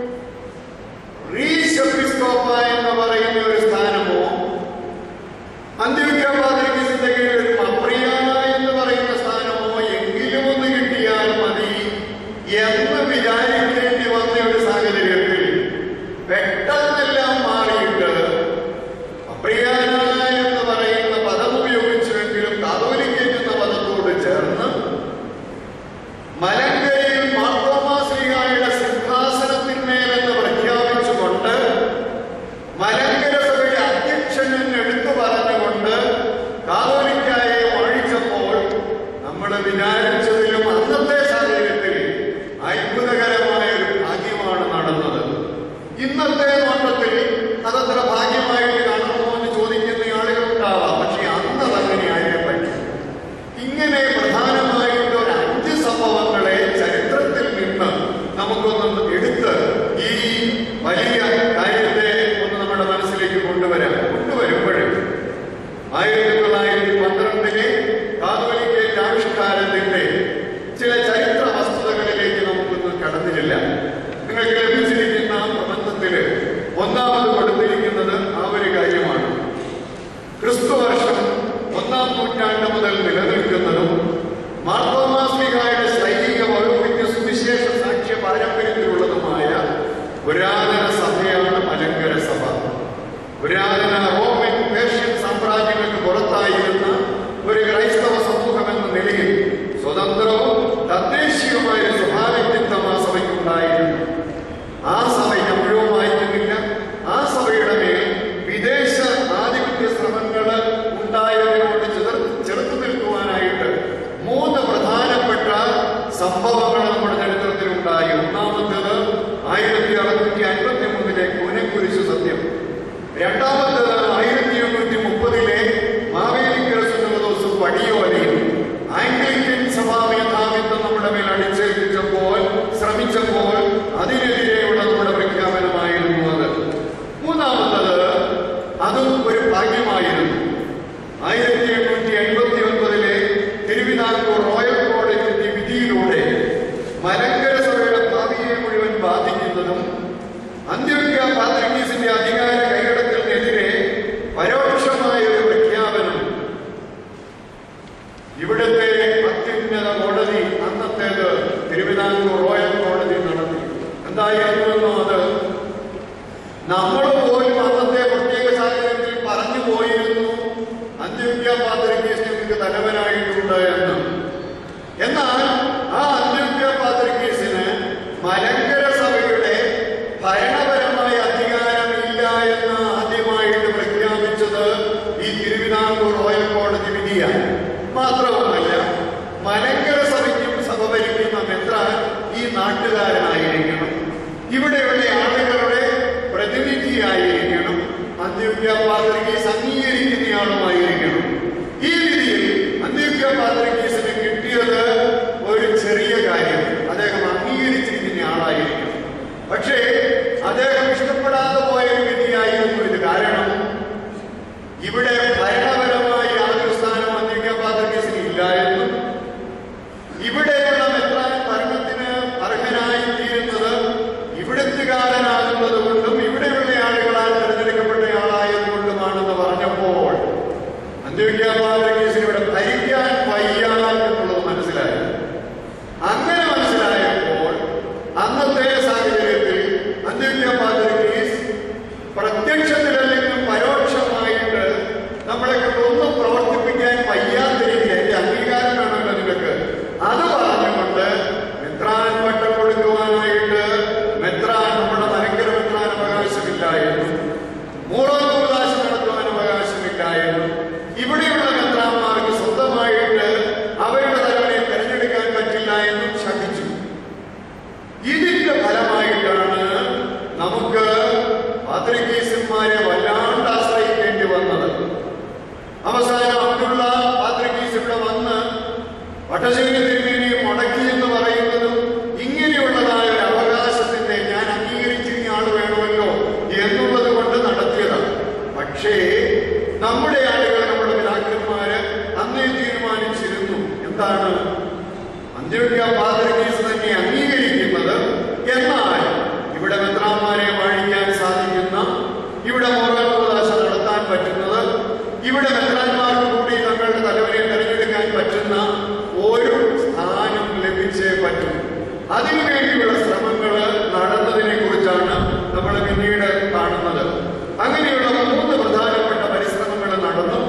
റീസ് എപ്പിസ്കോപ്പ എന്ന് പറയുന്ന ഒരു സ്ഥാനമോ അന്ത്യോക്യ പാത്രിയർക്കീസിന്റെ കീഴിൽ ഒരു മപ്രിയാന എന്ന് പറയുന്ന സ്ഥാനമോ എങ്കിലും ഒന്ന് കിട്ടിയാൽ മതി എന്ന് വിചാരിക്കേണ്ടി വന്ന ഒരു സാഹചര്യത്തിൽ പെട്ടെന്നെല്ലാം മാറിയിട്ട് അപ്രിയാന എന്ന് പറയുന്ന പദം ഉപയോഗിച്ചുവെങ്കിലും കാതോലിക്കേറ്റ് എന്ന പദത്തോട് ചേർന്ന് മലങ്കരയിൽ മാർത്തോമാ ശ്ലീഹായുടെ സിംഹാസനത്തിന്മേലെന്ന് പ്രഖ്യാപിച്ചുകൊണ്ട് മലങ്കര സഭയുടെ അധ്യക്ഷൻ എന്ന് എടുത്തു പറഞ്ഞുകൊണ്ട് കാതോലിക്കായെ വാഴിച്ചപ്പോൾ നമ്മൾ വിചാരിച്ചതിലും അന്നത്തെ സാഹചര്യത്തിൽ അത്ഭുതകരമായ ഒരു ഭാഗ്യമാണ് നടന്നത്. ഇന്നത്തെ നോട്ടത്തിൽ അതത്ര ഭാഗ്യമായിട്ട് കാണണമോ എന്ന് ചോദിക്കുന്ന ആളുകളുണ്ടാവാം. പക്ഷെ അന്ന് അതങ്ങനെയായിട്ട് പറ്റും. ഇങ്ങനെ പ്രധാനമായിട്ട് ഒരു 5 സംഭവങ്ങളെ ചരിത്രത്തിൽ നിന്ന് നമുക്കൊന്ന് എടുത്ത് ഈ വലിയ കാര്യത്തെ ഒന്ന് നമ്മുടെ മനസ്സിലേക്ക് കൊണ്ടുവരുമ്പോഴേ 1912 കാതോലിക്കേറ്റ് ആവിഷ്കാരത്തിന്റെ ചില ചരിത്ര വസ്തുതകളിലേക്ക് നമുക്കൊന്ന് കടന്നില്ല. നിങ്ങൾക്ക് ലഭിച്ചിരിക്കുന്ന പ്രബന്ധത്തില് ഒന്നാമത് കൊടുത്തിരിക്കുന്നത് ആ ഒരു സംഭവങ്ങൾ നമ്മുടെ ചരിത്രത്തിലുണ്ടായി. ഒന്നാമത്തേത് 1653 കൂനക്കുരിശു സത്യം. രണ്ടാമത്തേത് 1830 മാവേലിക്കര സുന്നതദോസും പടിയോലയും ആംഗ്ലിക്കൻ സഭാ മേധാവിത്വം നമ്മുടെ മേൽ അടിച്ചേൽപ്പിച്ചപ്പോൾ ശ്രമിച്ചപ്പോൾ അതിനെതിരെയുള്ള നമ്മുടെ പ്രഖ്യാപനമായിരുന്നു അത്. മൂന്നാമത്തത് അതും ഒരു ഭാഗ്യമായിരുന്നു. 1889 തിരുവിതാംകൂർ റോയൽ കോടതി വിധിയിലൂടെ മലങ്കര സഭയുടെ ഭാവിയെ മുഴുവൻ ബാധിക്കുന്നതും അന്ത്യോക്യ പാത്രിക്കീസിന്റെ അധികാര കൈകടത്തലിനെതിരെ പരോക്ഷമായ ഒരു പ്രഖ്യാപനം ഇവിടുത്തെ അത്യുന്നത കോടതി, അന്നത്തേത് തിരുവിതാംകൂർ റോയൽ കോടതി നടത്തി. എന്തായിരുന്നു അത്? നമ്മൾ പോലും അന്നത്തെ പ്രത്യേക സാഹചര്യത്തിൽ പറഞ്ഞു പോയിരുന്നു അന്ത്യോക്യ പാത്രിക്കീസ് നിങ്ങൾക്ക് തലവനായിട്ടുണ്ട് എന്ന്. എന്നാൽ ആ അന്ത്യോക്യ പാത്രിക്കീസിന് മലങ്കര സഭയുടെ ഭരണപരമായ അധികാരമില്ല എന്ന് ആദ്യമായിട്ട് പ്രഖ്യാപിച്ചത് ഈ തിരുവിതാംകൂർ റോയൽ കോടതി വിധിയാണ്. മാത്രവുമല്ല, മലങ്കര സഭയ്ക്കും സഭ ഭരിക്കുന്ന മെത്രാൻ ഈ നാട്ടുകാരനായിരിക്കണം, ഇവിടെയുള്ള ആളുകളുടെ പ്രതിനിധിയായിരിക്കണം, അന്ത്യോക്യ പാത്രിക്കീസ് അംഗീകരിക്കുന്നയാളുമായിരിക്കണം. ഈ രീതിയിൽ അന്ത്യോക്യ പാത്രിക്കീസിന് കിട്ടിയത് ഒരു ചെറിയ കാര്യം, അദ്ദേഹം അംഗീകരിച്ചിരിക്കുന്ന ആളായിരിക്കണം. പക്ഷേ അദ്ദേഹം ഇഷ്ടപ്പെടാതെ പോയ ഒരു വിധിയായിരുന്നു ഇത്. കാരണം ഇവിടെ ഭരണപരമായി യാതൊരു സ്ഥാനം അന്ത്യോക്യ പാത്രിക്കീസിന് ഇല്ലായിരുന്നു. ഇവിടെയുള്ള മെത്രാൻ ഭരണത്തിന് അർഹനായി തീരുന്നത് ഇവിടുത്തുകാരനാകുന്നത് കൊണ്ടും ഇവിടെയുള്ള ആളുകളാൽ തിരഞ്ഞെടുക്കപ്പെട്ട ആളായതുകൊണ്ടുമാണെന്ന് പറഞ്ഞപ്പോൾ അന്ത്യോക്യ പാത്രിക്കീസിന് ഇവിടെ ഭരിക്കാൻ വയ്യ എന്നുള്ളത് മനസ്സിലായി. അങ്ങനെ മനസ്സിലായപ്പോൾ അന്നത്തെ സാഹചര്യത്തിൽ അന്ത്യോക്യ പാത്രിക്കീസ് പ്രത്യക്ഷത്തിലല്ലെങ്കിൽ പരോക്ഷമായിട്ട് നമ്മളെ കൊണ്ടൊന്നും പ്രവർത്തിപ്പിക്കാൻ വയ്യാത്ത രീതിയിൽ എന്റെ അംഗീകാരം വേണമല്ലോ നിങ്ങൾക്ക്, അത് പറഞ്ഞുകൊണ്ട് മെത്രാൻ പട്ടം കൊടുക്കുവാനായിട്ട് മെത്രാൻ നമ്മുടെ മലങ്കര മെത്രാൻ അവകാശമില്ലായിരുന്നു, മൂറോദാശ നടത്തുവാൻ അവകാശമില്ലായിരുന്നു. ഇവിടെയുള്ള മെത്രാന്മാർക്ക് സ്വന്തമായിട്ട് അവരുടെ തലവനെ തിരഞ്ഞെടുക്കാൻ പറ്റില്ല എന്നും ശഠിച്ചു. ഇതിന്റെ ഫലമായിട്ടാണ് നമുക്ക് പാത്രിക്കീസന്മാരെ വല്ലാണ്ട് ആശ്രയിക്കേണ്ടി വന്നത്. അവസാനം അബ്ദുള്ള പാത്രിക്കീസ് ഇവിടെ വന്ന് വട്ടശ്ശേരി തിരുമേനിയെ മുടക്കി എന്ന് പറയുന്നതും ഇങ്ങനെയുള്ളതായ ഒരു അവകാശത്തിന്റെ ഞാൻ അംഗീകരിച്ചിരുന്ന ആള് വേണമല്ലോ എന്നുള്ളത് കൊണ്ട് നടത്തിയതാണ്. പക്ഷേ നമ്മുടെ ആളുകൾ, നമ്മുടെ പിതാക്കന്മാര് അന്നേ തീരുമാനിച്ചിരുന്നു എന്താണ്? അന്ത്യോക്യ പാത്രിക്കീസ് തന്നെ അംഗീകരിക്കുന്നത്, എന്നാൽ ഇവിടെ മെത്രാന്മാരെ വാഴിക്കാൻ സാധിക്കുന്ന, ഇവിടെ മൂറോദാശ നടത്താൻ പറ്റുന്നത്, ഇവിടെ മെത്രാന്മാർക്ക് കൂടി തങ്ങളുടെ തലവനെ തിരഞ്ഞെടുക്കാൻ പറ്റുന്ന ഒരു സ്ഥാനം ലഭിച്ചേ പറ്റും. അതിനുവേണ്ടിയുള്ള ശ്രമങ്ങൾ നടന്നതിനെ കുറിച്ചാണ് നമ്മൾ പിന്നീട് കാണുന്നത്. അങ്ങനെയുള്ള 3 പ്രധാനപ്പെട്ട പരിശ്രമങ്ങൾ നടന്നു.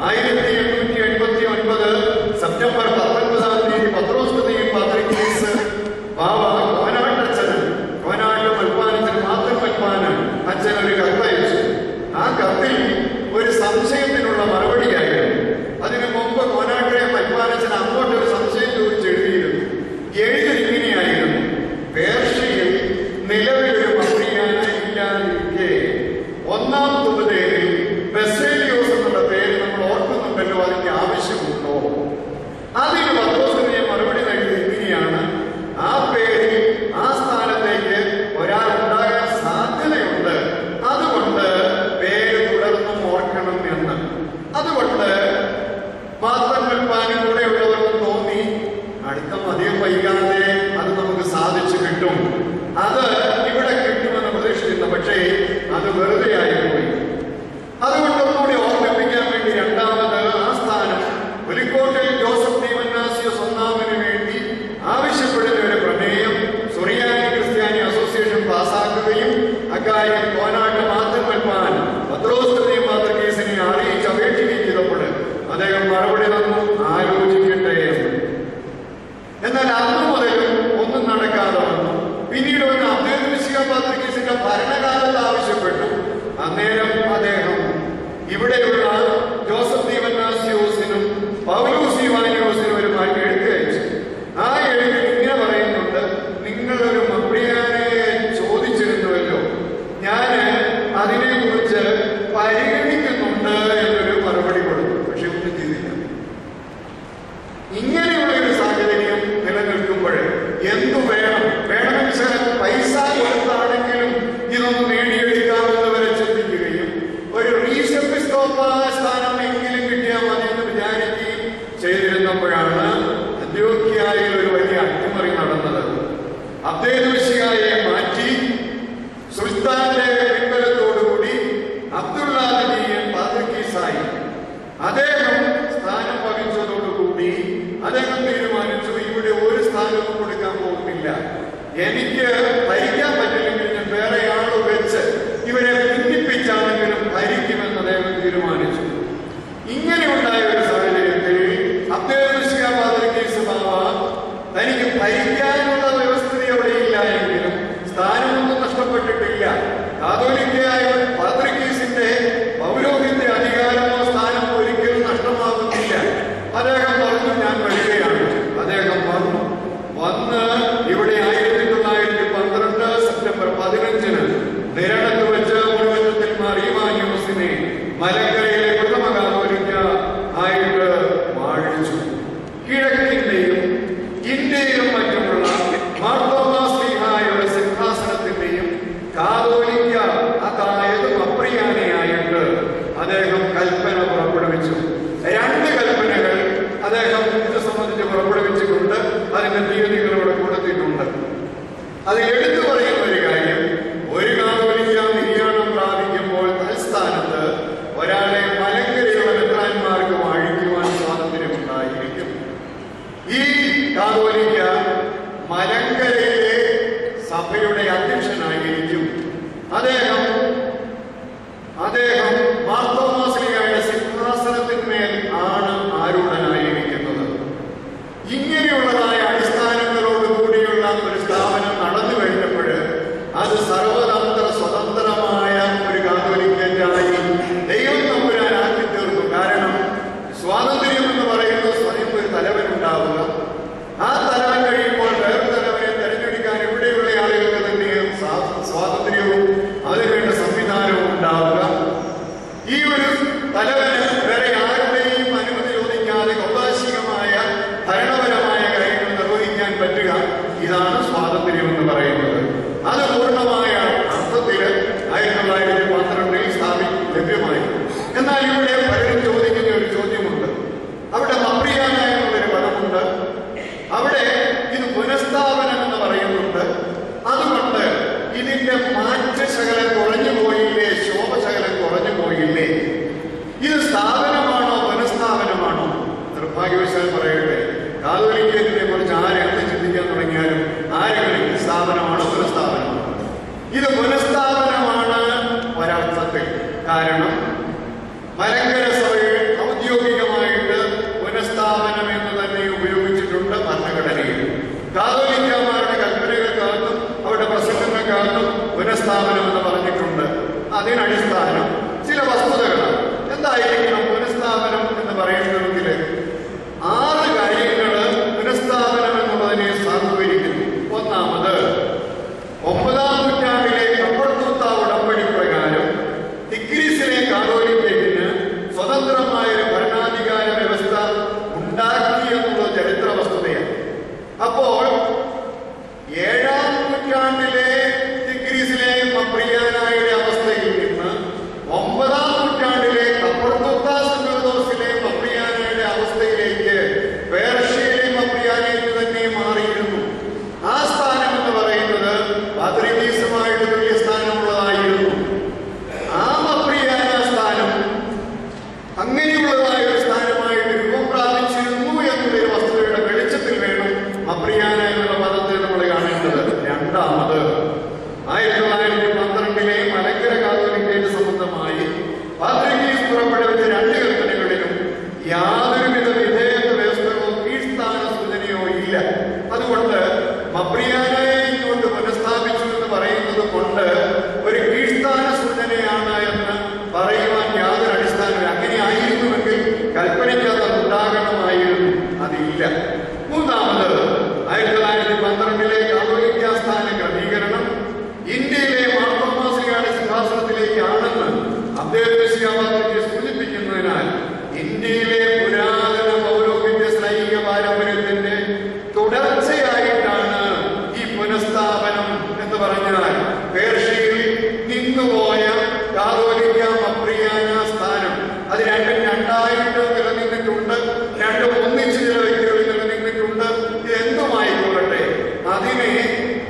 1889 സെപ്റ്റംബർ 19 പത്രോസ് പാത്രിക്കീസ് ബാബ കോനാട്ടച്ഛന്, കോനാട്ട് മൽപ്പാനച്ഛന്, മാത്രം മൽപ്പാന് അച്ഛൻ ഒരു കത്തയച്ചു. ആ കത്തിൽ ഒരു സംശയത്തിനുള്ള മറുപടിയായിരുന്നു. അതിനു മുമ്പ് കോനാട്ടെ മൽപ്പാനച്ഛൻ അങ്ങോട്ടൊരു സംശയം ചോദിച്ച് എഴുതിയിരുന്നു. എഴുതി ഇങ്ങനെയായിരുന്നു: പേർഷ്യയിൽ നിലവിലൊരു മന്ത്രിയാന ഇല്ലാതിരിക്കെ 1-ാം തുബദേലിൽ ബെസേലിയോസ് എന്നുള്ള പേര് നമ്മൾ ഓർക്കുന്നുണ്ടല്ലോ, അതിന്റെ ആവശ്യമുണ്ടോ? അതിന് പത്രോസിനെ മറുപടി നൽകിയത് ഇങ്ങനെയാണ്: ആ പേരിൽ ആ സ്ഥാനത്തേക്ക് ഒരാൾ ഉണ്ടാകാൻ സാധ്യതയുണ്ട്, അതുകൊണ്ട് പേര് തുടർന്നും ഓർക്കണം എന്ന്. അതുകൊണ്ട് മാത്രപ്പാനും കൂടെയുള്ളവർക്ക് തോന്നി അടുത്ത അധികം വൈകാതെ അത് നമുക്ക് സാധിച്ചു കിട്ടും, അത് ഇവിടെ കിട്ടുമെന്ന് പ്രതീക്ഷിക്കുന്നു. പക്ഷേ അത് വെറുതെ ആയിപ്പോയി. അതുകൊണ്ടൊന്നുകൂടി ഓർമ്മിപ്പിക്കാൻ വേണ്ടി രണ്ടാമത് ആ സ്ഥാനം പുലിക്കോട്ടിൽ ജോസഫ് ദീവന്നാസിയോസ് ഒന്നാമന് വേണ്ടി ആവശ്യപ്പെടുന്ന ഒരു പ്രമേയം സുറിയാനി ക്രിസ്ത്യാനി അസോസിയേഷൻ പാസാക്കുകയും അക്കാര്യം കോനാട്ട് മാത്രപ്പാൻ പത്രോസ് പാത്രിക്കീസിനെ അറിയിച്ച് അപേക്ഷിക്കുകയും ചെയ്തപ്പോൾ അദ്ദേഹം മറുപടി തന്നു, ആലോചിക്കട്ടെ എന്ന്. എന്നാൽ അന്നു മുതലും ഒന്നും നടക്കാതെ വന്നു. പിന്നീട് ഒരു അബ്ദുൽ പാത്രിക്കീസിന്റെ ഭരണകാലത്ത് ആവശ്യപ്പെട്ടു. അന്നേരം അദ്ദേഹം ഇവിടെയുള്ള ജോസഫ് ദീവന്നാസിയോസിനും പൗലോസ് യുവാനിയോസിനും ഒരു എഴുത്ത് അയച്ചു. ആ എഴുത്തിൽ അബ്ദേദുശിയായെ മാറ്റി സുൽത്താന്റെ പിൻബലത്തോടുകൂടി അബ്ദുള്ള നബിയെ പാത്രികീസായി. അദ്ദേഹം സ്ഥാനം വഹിച്ചതോടുകൂടി അദ്ദേഹം തീരുമാനിച്ചു, ഇവിടെ ഒരു സ്ഥാനവും കൊടുക്കാൻ പോകുന്നില്ല. എനിക്ക് ഭരിക്കാൻ പറ്റില്ലെങ്കിൽ ഞാൻ വേറെ ആള് വെച്ച് ഇവരെ ഭിന്നിപ്പിച്ചാണെങ്കിലും ഭരിക്കുമെന്ന് അദ്ദേഹം തീരുമാനിച്ചു. ഇങ്ങനെയുണ്ടായ ഒരു സാഹചര്യത്തിൽ അബ്ദേദുശിയ പാത്രികീസ് ബാവ തനിക്ക് ഭരിക്കാനുള്ള വ്യവസ്ഥിതി അവിടെ ഇല്ല എങ്കിലും സ്ഥാനമൊന്നും നഷ്ടപ്പെട്ടിട്ടില്ല. കാതോലിക്കയായ പാത്രികീസിന്റെ പൗരോഹിത്യ അധികാരമോ സ്ഥാനമോ ഒരിക്കലും നഷ്ടമാകുന്നില്ല. അദ്ദേഹം പറഞ്ഞു, ഞാൻ വരികയാണ്. അദ്ദേഹം വന്ന് ഇവിടെ 1912 സെപ്റ്റംബർ 15 നിരണത്ത് വെച്ച് മുഴുവത്തിൽ മറിയമാന്യൂസിനെ മലങ്കരയിലെ പ്രഥമ കാതോലിക്ക ആയിട്ട് വാഴിച്ചു. കിഴക്കിന്റെയും ഇന്ത്യയിലും മറ്റുമുള്ള മാർത്തോമാ ശ്ലീഹായുടെ സിംഹാസനത്തിന്റെയും കാതോലിക്ക, അതായത് അപ്രിയാനയായിട്ട് അദ്ദേഹം കൽപ്പന പുറപ്പെടുവിച്ചു. 2 കൽപ്പനകൾ അദ്ദേഹം ഇത് സംബന്ധിച്ച് പുറപ്പെടുവിച്ചിട്ടുണ്ട്. അതിന്റെ തീയതികളോട് കൊടുത്തിട്ടുണ്ട്. അത് എടുത്തു പറയുന്ന ഒരു കാര്യം, ഒരു കാതോലിക്ക നിര്യാണം പ്രാപിക്കുമ്പോൾ തൽസ്ഥാനത്ത് ഒരാളെ മലങ്കരയുള്ള മെത്രാന്മാർക്ക് വാഴിക്കുവാൻ സ്വാതന്ത്ര്യമുണ്ടായിരിക്കും. ഈ കാതോലിക്ക മലങ്കരയിലെ സഭയുടെ അധ്യക്ഷനായിരിക്കും. അദ്ദേഹം മാർത്തോമാ ശ്ലീഹായുടെ സിംഹാസനത്തിന്മേൽ ആണ് ആരൂഢനായിരിക്കുന്നത്. ഇങ്ങനെയുള്ളതായ അടിസ്ഥാനങ്ങളോട് കൂടിയുള്ള ഒരു സ്ഥാപനം നടന്നു കഴിഞ്ഞപ്പോൾ അത് സർവതന്ത്ര സ്വതന്ത്രമായ ഒരു കാതോലിക്കറ്റായി ദൈവം തമ്പുരാൻ ആക്കി തീർന്നു. കാരണം സ്വാതന്ത്ര്യം എന്ന് പറയുന്നത് സ്വയം ഒരു തലവനുണ്ടാവുക, ആ തലവൻ കഴിയുമ്പോൾ വേറൊരു തലവനെ തെരഞ്ഞെടുക്കാൻ ഇവിടെയുള്ള ആളുകൾക്ക് തന്നെ സ്വാതന്ത്ര്യവും അതിനുവേണ്ട സംവിധാനവും ഉണ്ടാവുക. ഈ ഒരു തലവന് വേറെ ആരുടെയും അനുമതി ചോദിക്കാതെ ഔദാശികമായ ഭരണപരമായ കാര്യങ്ങൾ നിർവഹിക്കാൻ പറ്റുക, ഇതാണ് സ്വാതന്ത്ര്യം എന്ന് പറയുന്നത്. അത് പൂർണ്ണമായ അർത്ഥത്തിൽ 1912 ലഭ്യമായി. എന്നാൽ ഇവിടെ പലരും ചോദിക്കുന്ന ഒരു ചോദ്യമുണ്ട്. അവിടെ മപ്രിയാന എന്നുള്ളൊരു പദമുണ്ട്. അവിടെ ഇത് പുനഃസ്ഥാപനം എന്ന് പറയുന്നുണ്ട്. അതുകൊണ്ട് ഇതിന്റെ മാറ്റ ശകലം കുറഞ്ഞു പോയില്ലേ, ശോഭ ശകലം കുറഞ്ഞു പോയില്ലേ? ഇത് സ്ഥാപനമാണോ പുനഃസ്ഥാപനമാണോ? നിർഭാഗ്യവശാൽ പറയട്ടെ, കാതോലിക്കത്തിനെ കുറിച്ച് ആരെന്ത് ചിന്തിക്കാൻ തുടങ്ങിയാലും ആരെങ്കിലും സ്ഥാപനമാണോ പുനഃസ്ഥാപനമാണോ? ഇത് പുനഃസ്ഥാപനമാണ് ഒരർത്ഥത്തിൽ. കാരണം മലങ്കര സഭയിൽ ഔദ്യോഗികമായിട്ട് പുനഃസ്ഥാപനം എന്ന് തന്നെ ഉപയോഗിച്ചിട്ടുണ്ട് ഭരണഘടനയിൽ. കാതോലിക്കന്മാരുടെ കൽപ്പനകൾക്കകത്തും അവരുടെ പ്രസംഗങ്ങൾക്കകത്തും പുനഃസ്ഥാപനം എന്ന് പറഞ്ഞിട്ടുണ്ട്. അതിനടിസ്ഥാനം ചില വസ്തുതകളാണ്. എന്തായിരിക്കണം പുനഃസ്ഥാപനം എന്ന് പറയുന്നതെങ്കിൽ 6 കാര്യങ്ങൾ പുനഃസ്ഥാപനം എന്നുള്ളതിനെ സാധൂകരിക്കുന്നു. ഒന്നാമത്, 9-ാം നൂറ്റാണ്ടിലെ കപ്പർത്തൂത്ത ഉടമ്പടി പ്രകാരം തിഗ്രീസിലെ കാതോലിക്കത്തിന് സ്വതന്ത്രമായ ഒരു ഭരണാധികാര വ്യവസ്ഥ ഉണ്ടാക്കി എന്നുള്ളത് ചരിത്ര വസ്തുതയാണ്. അപ്പോൾ 7-ാം നൂറ്റാണ്ടിലെ തിഗ്രീസിലെ മപ്രിയാനായുടെ അവസ്ഥയിൽ നിന്ന് 9-ാം നൂറ്റാണ്ടിലെ കപ്പർത്തൂത്ത സിനോദോസിലെ മപ്രിയാനയുടെ അവസ്ഥയിലേക്ക് പേർഷ്യയിലെ മപ്രിയാനയിൽ തന്നെ മാറിയിരുന്നു. ആ സ്ഥാനം എന്ന് പറയുന്നത് പാത്രികീസുമായിട്ട് വലിയ സ്ഥാനമുള്ളതായിരുന്നു. ആ മപ്രിയാന സ്ഥാനം അങ്ങനെയുള്ളതായ ഒരു സ്ഥാനമായിട്ട് രൂപം പ്രാപിച്ചിരുന്നു എന്നുള്ളൊരു വസ്തുതയുടെ വെളിച്ചത്തിൽ വേണം മപ്രിയാന എന്നുള്ള പദത്തെ നമ്മൾ കാണേണ്ടത്. രണ്ടാമത്, 1912 മലങ്കര കാതോലിക്കയുടെ സംബന്ധമായി പാത്രികീസ് പുറപ്പെടുവിച്ച 2 കൽപ്പനകളിലും യാതൊരുവിധ വിധേയത്വ വ്യവസ്ഥകളോ കീഴ്സ്ഥാന സൂചനയോ ഇല്ല. അതുകൊണ്ട് മപ്രിയാനയെ കൊണ്ട് പുനഃസ്ഥാപിച്ചു എന്ന് പറയുന്നത് കൊണ്ട് ഒരു കീഴ്സ്ഥാന സൂചനയാണ് എന്ന് പറയുവാൻ യാതൊരു അടിസ്ഥാനമില്ല. അങ്ങനെ ആയിരുന്നുവെങ്കിൽ കൽപ്പനയ്ക്കത് ഉണ്ടാകണമായിരുന്നു. അതില്ല. മൂന്നാമത്, 1912 കാതോലിക്ക സ്ഥാന ക്രമീകരണം ഇന്ത്യയിലെ മാർത്തോമാ ശ്ലീഹായുടെ സിംഹാസനത്തിലേക്കാണെന്ന് അബ്ദേദുശിയ പാത്രികയെ സൂചിപ്പിക്കുന്നതിനാൽ ഇന്ത്യയിലെ പുരാതന പൗരോഹിത്യ ശ്ലൈഹിക പാരമ്പര്യത്തിന്റെ തുടർച്ചയായിട്ടാണ് ഈ പുനഃസ്ഥാപനം എന്ന് പറഞ്ഞാൽ പേർഷ്യയിൽ നിന്നുപോയ കാതോലിക്ക മപ്രിയാന സ്ഥാനം അത് രണ്ടായിട്ട് നിലനിന്നിട്ടുണ്ട്.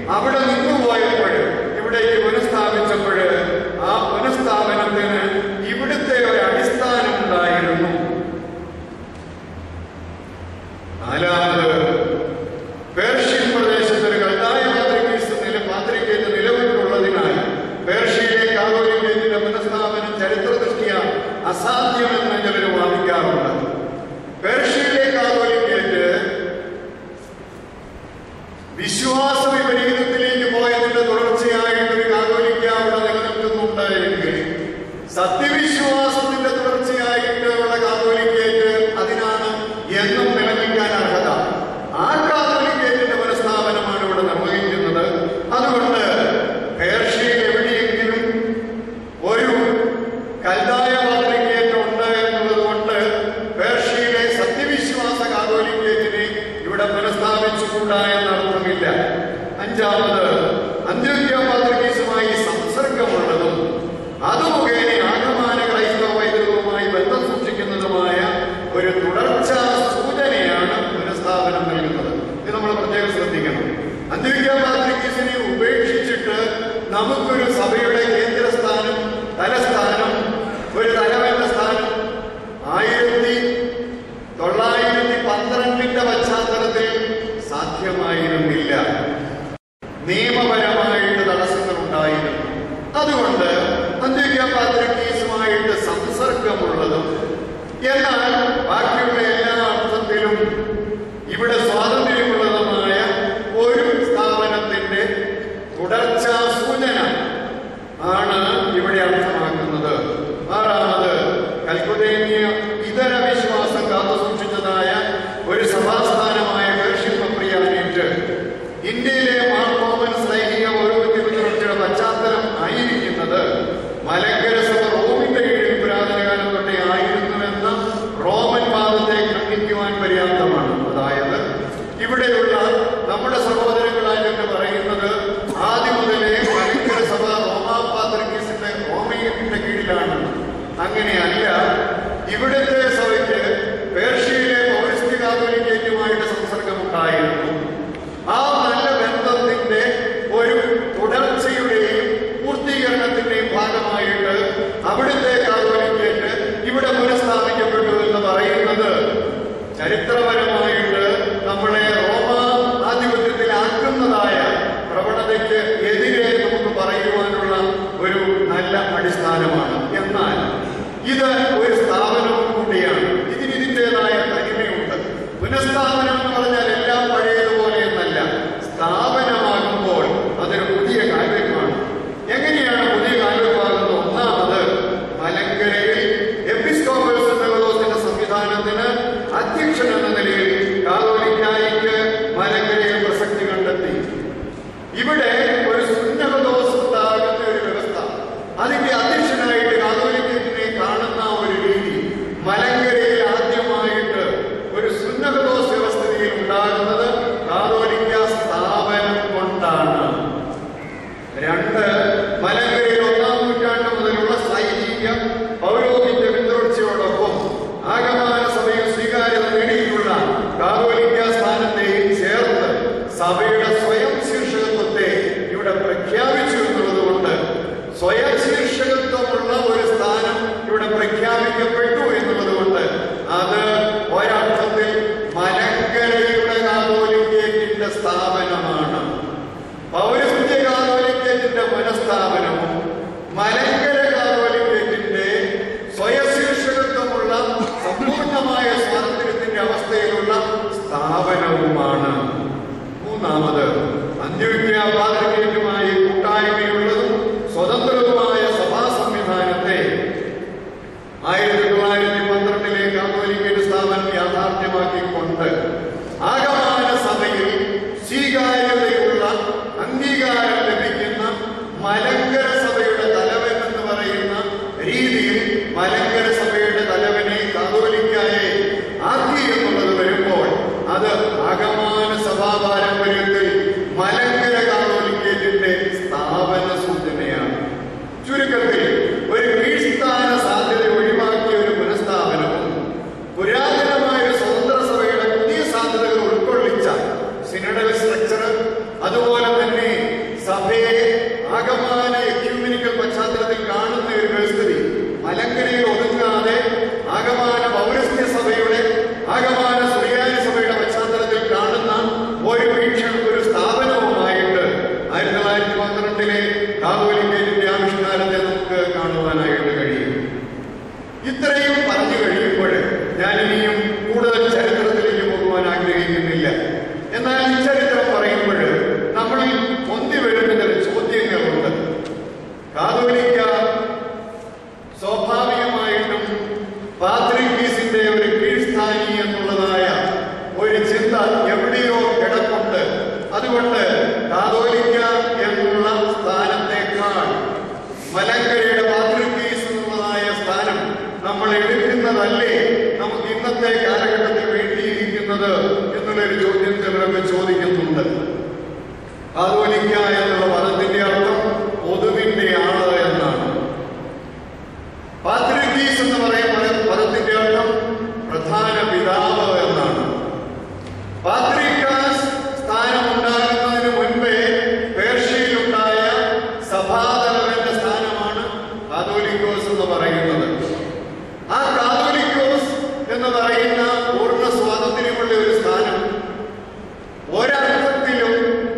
അവിടെ നിന്നുപോയപ്പോൾ ഇവിടേക്ക് പുനഃസ്ഥാപിച്ചപ്പോൾ ആ പുനഃസ്ഥാപനത്തിന് ഇവിടുത്തെ ഒരു അടിസ്ഥാനം ഉണ്ടായിരുന്നു. നാലാമത്, പേർഷ്യൻ പ്രദേശത്ത് ഒരു കൽദായ പാത്രികേറ്റ് നിലവിലുള്ളതിനാൽ പേർഷ്യയിലെ കാതോലിക്കേറ്റിന്റെ പുനഃസ്ഥാപനം ചരിത്രദൃഷ്ട്യാ അസാധ്യമെന്ന് ചിലർ വാദിക്കാറുണ്ട്. പേർഷ്യയിലെ കാതോലിക്കേറ്റ് വിശ്വാസ വിപരീതത്തിലേക്ക് പോയതിന്റെ തുടർച്ചയായിട്ടൊരു കാതോലിക്ക അവിടെ നിലനിൽക്കുന്നുണ്ട് എങ്കിൽ സത്യവിശ്വാസത്തിന്റെ തുടർച്ചയായിട്ടുള്ള കാതോലിക്കേറ്റ് അതിനാണ് എന്നും നിലനിൽക്കാൻ അർഹത. ആ കാതോലിക്കേറ്റിന്റെ പുനഃസ്ഥാപനമാണ് ഇവിടെ നിർവഹിക്കുന്നത്. അതുകൊണ്ട് പേർഷ്യയിൽ എവിടെയെങ്കിലും ഒരു കൽദായ പാത്രികേറ്റ് ഉണ്ട് എന്നുള്ളത് കൊണ്ട് പേർഷ്യയിലെ സത്യവിശ്വാസ കാതോലിക്കേറ്റിനെ ഇവിടെ പുനഃസ്ഥാപിച്ചുകൂടാ എന്നർത്ഥമില്ല. അഞ്ചാമത്, അന്ത്യോക്യ പാത്രികേസുമായി സംസർഗമുള്ളതും അത് മുഖേന ആഗമാന ക്രൈസ്തവ പൈതൃകവുമായി ബന്ധം സൂക്ഷിക്കുന്നതുമായ ഒരു തുടർച്ചാ സൂചനയാണ് പുനഃസ്ഥാപനം നൽകുന്നത്. ഇത് നമ്മൾ പ്രത്യേകം ശ്രദ്ധിക്കണം. അന്ത്യോക്യ പാത്രികേസിനെ ഉപേക്ഷിച്ചിട്ട് നമുക്കൊരു സഭയുടെ കേന്ദ്രസ്ഥാനം, തലസ്ഥാനം, ഒരു തലവന്റെ സ്ഥാനം 1912 പശ്ചാത്തലത്തിൽ സാധ്യമായിരുന്നില്ല. നിയമപരമായിട്ട് തടസ്സങ്ങൾ ഉണ്ടായിരുന്നു. അതുകൊണ്ട് അന്ത്യോക്യ പാത്രികേസുമായിട്ട് സംസർഗമുള്ളതും എന്നാൽ ബാക്കിയുള്ള എല്ലാ അർത്ഥത്തിലും ഇവിടെ സ്വാതന്ത്ര്യമുള്ളതുമായ ഒരു സ്ഥാപനത്തിന്റെ തുടർച്ചാ സൂചന ആണ് ഇവിടെ അർത്ഥമാക്കുന്നത്. ആറാമത്, കൽക്കുദേന്യ ഇതര വിശ്വാസം കാത്തുസൂക്ഷിച്ചതായ ഒരു സഭാസ്ഥാനമായ പേർഷ്യൻ പപ്രിയാനേറ്റ് ഇന്ത്യയിലെ മാർക്കോമൻസ് ലൈംഗിക പൗരോഹിത്യത്തിന്റെ പശ്ചാത്തലം ആയിരിക്കുന്നത് മലങ്കര സഭ റോമിന്റെ കീഴിൽ പുരാതന കാലം തൊട്ടേ ആയിരുന്നുവെന്ന റോമൻ വാദത്തെ ഖണ്ഡിക്കുവാൻ പര്യാപ്തമാണ്. അതായത് ഇവിടെയുള്ള നമ്മുടെ സഹോദരങ്ങളായിട്ട് പറയുന്നത് ആദ്യം മുതലേ മലങ്കര സഭ റോമാ പാത്രികേസിന്റെ റോമയുടെ കീഴിലാണ്. അങ്ങനെയല്ല. ഇവിടുത്തെ സഭയ്ക്ക് പേർഷ്യയിലെ പൗരസ്ത്യ കാതോലിക്കേറ്റുമായിട്ട് സംസർഗമുണ്ടായിരുന്നു. ആ നല്ല ബന്ധത്തിന്റെ ഒരു തുടർച്ചയുടെയും പൂർത്തീകരണത്തിന്റെയും ഭാഗമായിട്ട് അവിടുത്തെ കാതോലിക്കേറ്റ് ഇവിടെ പുനഃസ്ഥാപിക്കപ്പെട്ടു എന്ന് പറയുന്നത് ചരിത്രപരമായിട്ട് നമ്മളെ റോമാ ആധിപത്യത്തിലാക്കുന്നതായ പ്രവണതയ്ക്ക് എതിരെ നമുക്ക് പറയുവാനുള്ള ഒരു നല്ല അടിസ്ഥാനമാണ്. എന്നാൽ ഇത് ഒരു സ്ഥാപനവും കൂടിയാണ്. ഇതിൻ്റെതായ തനിമയുണ്ട്. പുനഃസ്ഥാപനം എന്ന് പറഞ്ഞാൽ എല്ലാം പഴയതുപോലെ എന്നല്ല. സ്ഥാപനമാകുമ്പോൾ അതൊരു പുതിയ കാൽവെപ്പാണ്. എങ്ങനെയാണ് പുതിയ കാൽവെപ്പാകുന്നത്? ഒന്നാമത്, മലങ്കരയിൽ എപ്പിസ്കോപ്പൽ സിനോദോസിന്റെ സംവിധാനത്തിന് അധ്യക്ഷൻ എന്ന നിലയിൽ കാതോലിക്കായിക്ക് മലങ്കരയിൽ പ്രസക്തി കണ്ടെത്തി. ഇവിടെ ഒരു സുന്നഹദോസ് ഉണ്ടാകുന്ന ഒരു വ്യവസ്ഥ, അതിന്റെ അധ്യക്ഷനായിട്ട് കാതോലിക്കത്തിനെ കാണുന്ന ഒരു രീതി മലങ്കരയിൽ ആദ്യമായിട്ട് ഒരു സുന്നഹദോസ് വ്യവസ്ഥയിൽ ഉണ്ടാകുന്നത് കാതോലിക്ക സ്ഥാപനം കൊണ്ടാണ്. രണ്ട്, മലങ്കരയിൽ 1-ാം നൂറ്റാണ്ട് മുതലുള്ള സൈനിക പൗരോഹിത്യ പിന്തുടർച്ചയോടൊപ്പം ആഗമാന സഭയിൽ സ്വീകാര്യത നേടിയിട്ടുള്ള കാതോലിക്ക സ്ഥാനത്തെയും ചേർത്ത് സഭയുടെ സ്വയം ശീർഷകത്വത്തെ ഇവിടെ പ്രഖ്യാപിച്ചു എന്നുള്ളതുകൊണ്ട് സ്വയം ശീർഷകത്വമുള്ള ഒരു സ്ഥാനം ഇവിടെ പ്രഖ്യാപിക്കപ്പെട്ടു എന്നുള്ളതുകൊണ്ട് അത് ഒരർത്ഥത്തിൽ മലങ്കരയുടെ കാതോലിക്കേറ്റിന്റെ സ്ഥാപനമാണ്. പൗരസ്ത്യ കാതോലിക്കേറ്റിന്റെ പുനഃസ്ഥാപനവും മലങ്കര കാതോലിക്കേറ്റിന്റെ സ്വയശീർഷകത്വമുള്ള സമ്പൂർണമായ സ്വാതന്ത്ര്യത്തിന്റെ അവസ്ഥയിലുള്ള സ്ഥാപനവുമാണ്. മൂന്നാമത്, അന്ത്യോക്യ പാത്രികേറ്റുമായി കൂട്ടായ്മയുള്ളതും സ്വതന്ത്രവുമായ സഭാ സംവിധാനത്തെ 1912 കാതോലിക്കേറ്റ് സ്ഥാപനം യാഥാർത്ഥ്യമാക്കിക്കൊണ്ട് ആഗമാന സഭയിൽ സ്വീകാര്യതയുള്ള അംഗീകാരം ലഭിക്കുന്ന മലങ്കര സഭയുടെ തലവൻ എന്ന് പറയുന്ന രീതിയിൽ മലങ്കര സഭയുടെ തലവനെ കാതോലിക്കായെ ആക്കി എന്നുള്ളത് വരുമ്പോൾ അത് ആഗമാന സഭാ അതുകൊണ്ട് കാതോലിക്ക എന്നുള്ള സ്ഥാനത്തേക്കാൾ മലങ്കരയുടെ പാത്രികീസ് എന്നുള്ളതായ സ്ഥാനം നമ്മൾ എടുക്കുന്നതല്ലേ നമുക്ക് ഇന്നത്തെ കാലഘട്ടത്തിൽ വേണ്ടിയിരിക്കുന്നത് എന്നുള്ളൊരു ചോദ്യം ചിലരൊക്കെ ചോദിക്കുന്നുണ്ട്. കാതോലിക്ക എന്നുള്ള പദത്തിന്റെ അർത്ഥം പൊതുവിന്റെ ആള് എന്നാണ്. പാത്രികീസ് എന്ന് പറയുന്ന പദത്തിന്റെ അർത്ഥം പ്രധാന പിതാവ് എന്നാണ്. പാത്രിക്കാസ് സ്ഥാനം ഉണ്ടാകുന്നതിന് മുൻപേ പേർഷ്യയിലുണ്ടായ സഭാതലവന്റെ സ്ഥാനമാണ് കാതോലിക്കോസ് എന്ന് പറയുന്നത്. ആ കാതോലിക്കോസ് എന്ന് പറയുന്ന പൂർണ്ണ സ്വാതന്ത്ര്യമുള്ള ഒരു സ്ഥാനം ഒരർത്ഥത്തിലും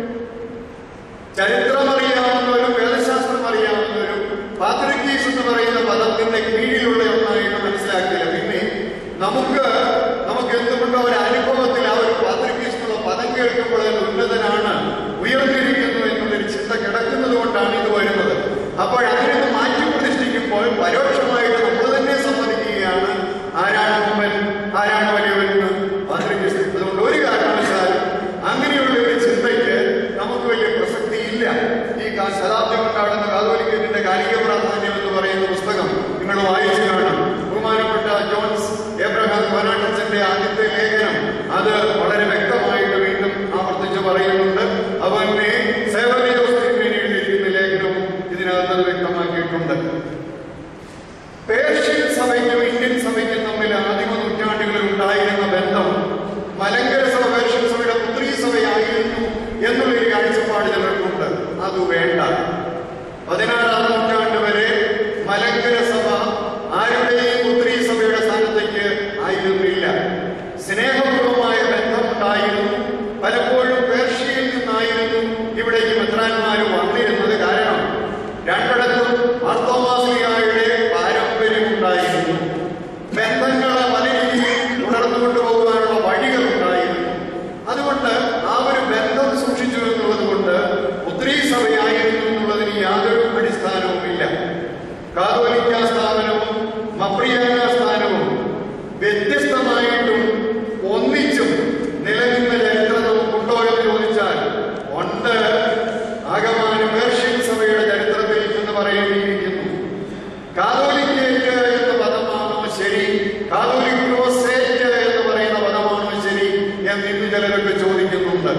ചരിത്രമറിയാവുന്നവരും വേദശാസ്ത്രം അറിയാവുന്നവരും പാത്രികീസ് എന്ന് പറയുന്ന പദത്തിന്റെ കീഴിലുള്ള ഒന്നായിട്ട് മനസ്സിലാക്കില്ല. പിന്നെ നമുക്ക് എന്തുകൊണ്ടോ ഒരു അനുഭവത്തിൽ ആ ഒരു പാത്രികീസ് എന്നുള്ള പദം കേൾക്കുമ്പോൾ ഉന്നതനാണ്, ഉയർന്നിരിക്കുന്നു എന്നുള്ളൊരു ചിന്ത കിടക്കുന്നത് കൊണ്ടാണ് ഇത് വരുന്നത്. അപ്പോൾ അതിനെ മാറ്റി പ്രതിഷ്ഠിക്കുമ്പോൾ പരോക്ഷമായിട്ട് നമ്മൾ തന്നെ സമ്മതിക്കുകയാണ് ആരാണ് മുമ്പൻ, ആരാണ് വലിയവരെന്ന് പാത്രികീസ്. അതുകൊണ്ട് ഒരു കാരണവശാലും അങ്ങനെയുള്ള ഒരു ചിന്തയ്ക്ക് നമുക്ക് വലിയ പ്രസക്തി ഇല്ല. ഈ ശതാബ്ദി കൊണ്ടാടുന്ന കാതോലിക്കത്തിന്റെ കാലിക പ്രാധാന്യം എന്ന് പറയുന്ന പുസ്തകം നിങ്ങൾ വായിച്ചു കാണും. ബഹുമാനപ്പെട്ട ജോൺസ് എബ്രഹാം കോനാട്ടച്ചന്റെ ആദ്യത്തെ ലേഖനം അത് വളരെ വ്യക്തമായിട്ട് വീണ്ടും ആവർത്തിച്ച് പറയുന്നുണ്ട്. അവന്റെ സേവനയോസ്തിന് എഴുതിയിരിക്കുന്ന ലേഖനം ഇതിനകത്ത് വ്യക്തമാക്കിയിട്ടുണ്ട്. പേർഷ്യൻ സഭയ്ക്കും ഇന്ത്യൻ സഭയ്ക്കും തമ്മിൽ ആദിമ നൂറ്റാണ്ടുകളിൽ ഉണ്ടായിരുന്ന ബന്ധം മലങ്കര സഭ പേർഷ്യൻ സഭയുടെ പുത്രീ സഭയായിരുന്നു എന്നുള്ളൊരു കാഴ്ചപ്പാട് ചിലർക്കുണ്ട്. അത് വേണ്ട. 16-ാം നൂറ്റാണ്ട് വരെ മലങ്കര സഭ ആരുടെയും പുത്രീ സഭയുടെ സ്ഥാനത്തേക്ക് ആയിരുന്നില്ല. സ്നേഹപൂർവമായ ബന്ധമുണ്ടായിരുന്നു. പലപ്പോഴും പേർഷ്യയിൽ നിന്നായിരുന്നു ഇവിടേക്ക് മെത്രാന്മാർ വന്നിരുന്നത്. കാരണം രണ്ടിടത്തും മാർത്തോമാശ്ലീഹായുടെ പാരമ്പര്യമുണ്ടായിരുന്നു. ബന്ധങ്ങളെ പല രീതിയിൽ തുടർന്നുകൊണ്ടു പോകാനുള്ള വഴികളുണ്ടായിരുന്നു. അതുകൊണ്ട് ആ ഒരു ബന്ധം സൂക്ഷിച്ചു എന്നുള്ളത് കൊണ്ട് പുത്രീ സഭയായിരുന്നു എന്നുള്ളതിന് യാതൊരു അടിസ്ഥാനവുമില്ല. കാതോലിക്ക സ്ഥാപനവും മപ്രിയാന സ്ഥാനവും വ്യത്യസ്തമായിട്ടും ഒന്നിച്ചും നിലനിന്ന ചരിത്രം നമുക്കുണ്ടോ എന്ന് ചോദിച്ചാൽ ഉണ്ട്. ആകമാന പേർഷ്യൻ സഭയുടെ ചരിത്രത്തിൽ എന്ന് പറയേണ്ടിയിരിക്കുന്നു. കാതോലിക്കേറ്റ് എന്ന പദമാണോ ശരി, കാതോലിക്കോസേറ്റ് എന്ന് പറയുന്ന പദമാണോ ശരി എന്നിന്ന് ചിലരൊക്കെ ചോദിക്കുന്നുണ്ട്.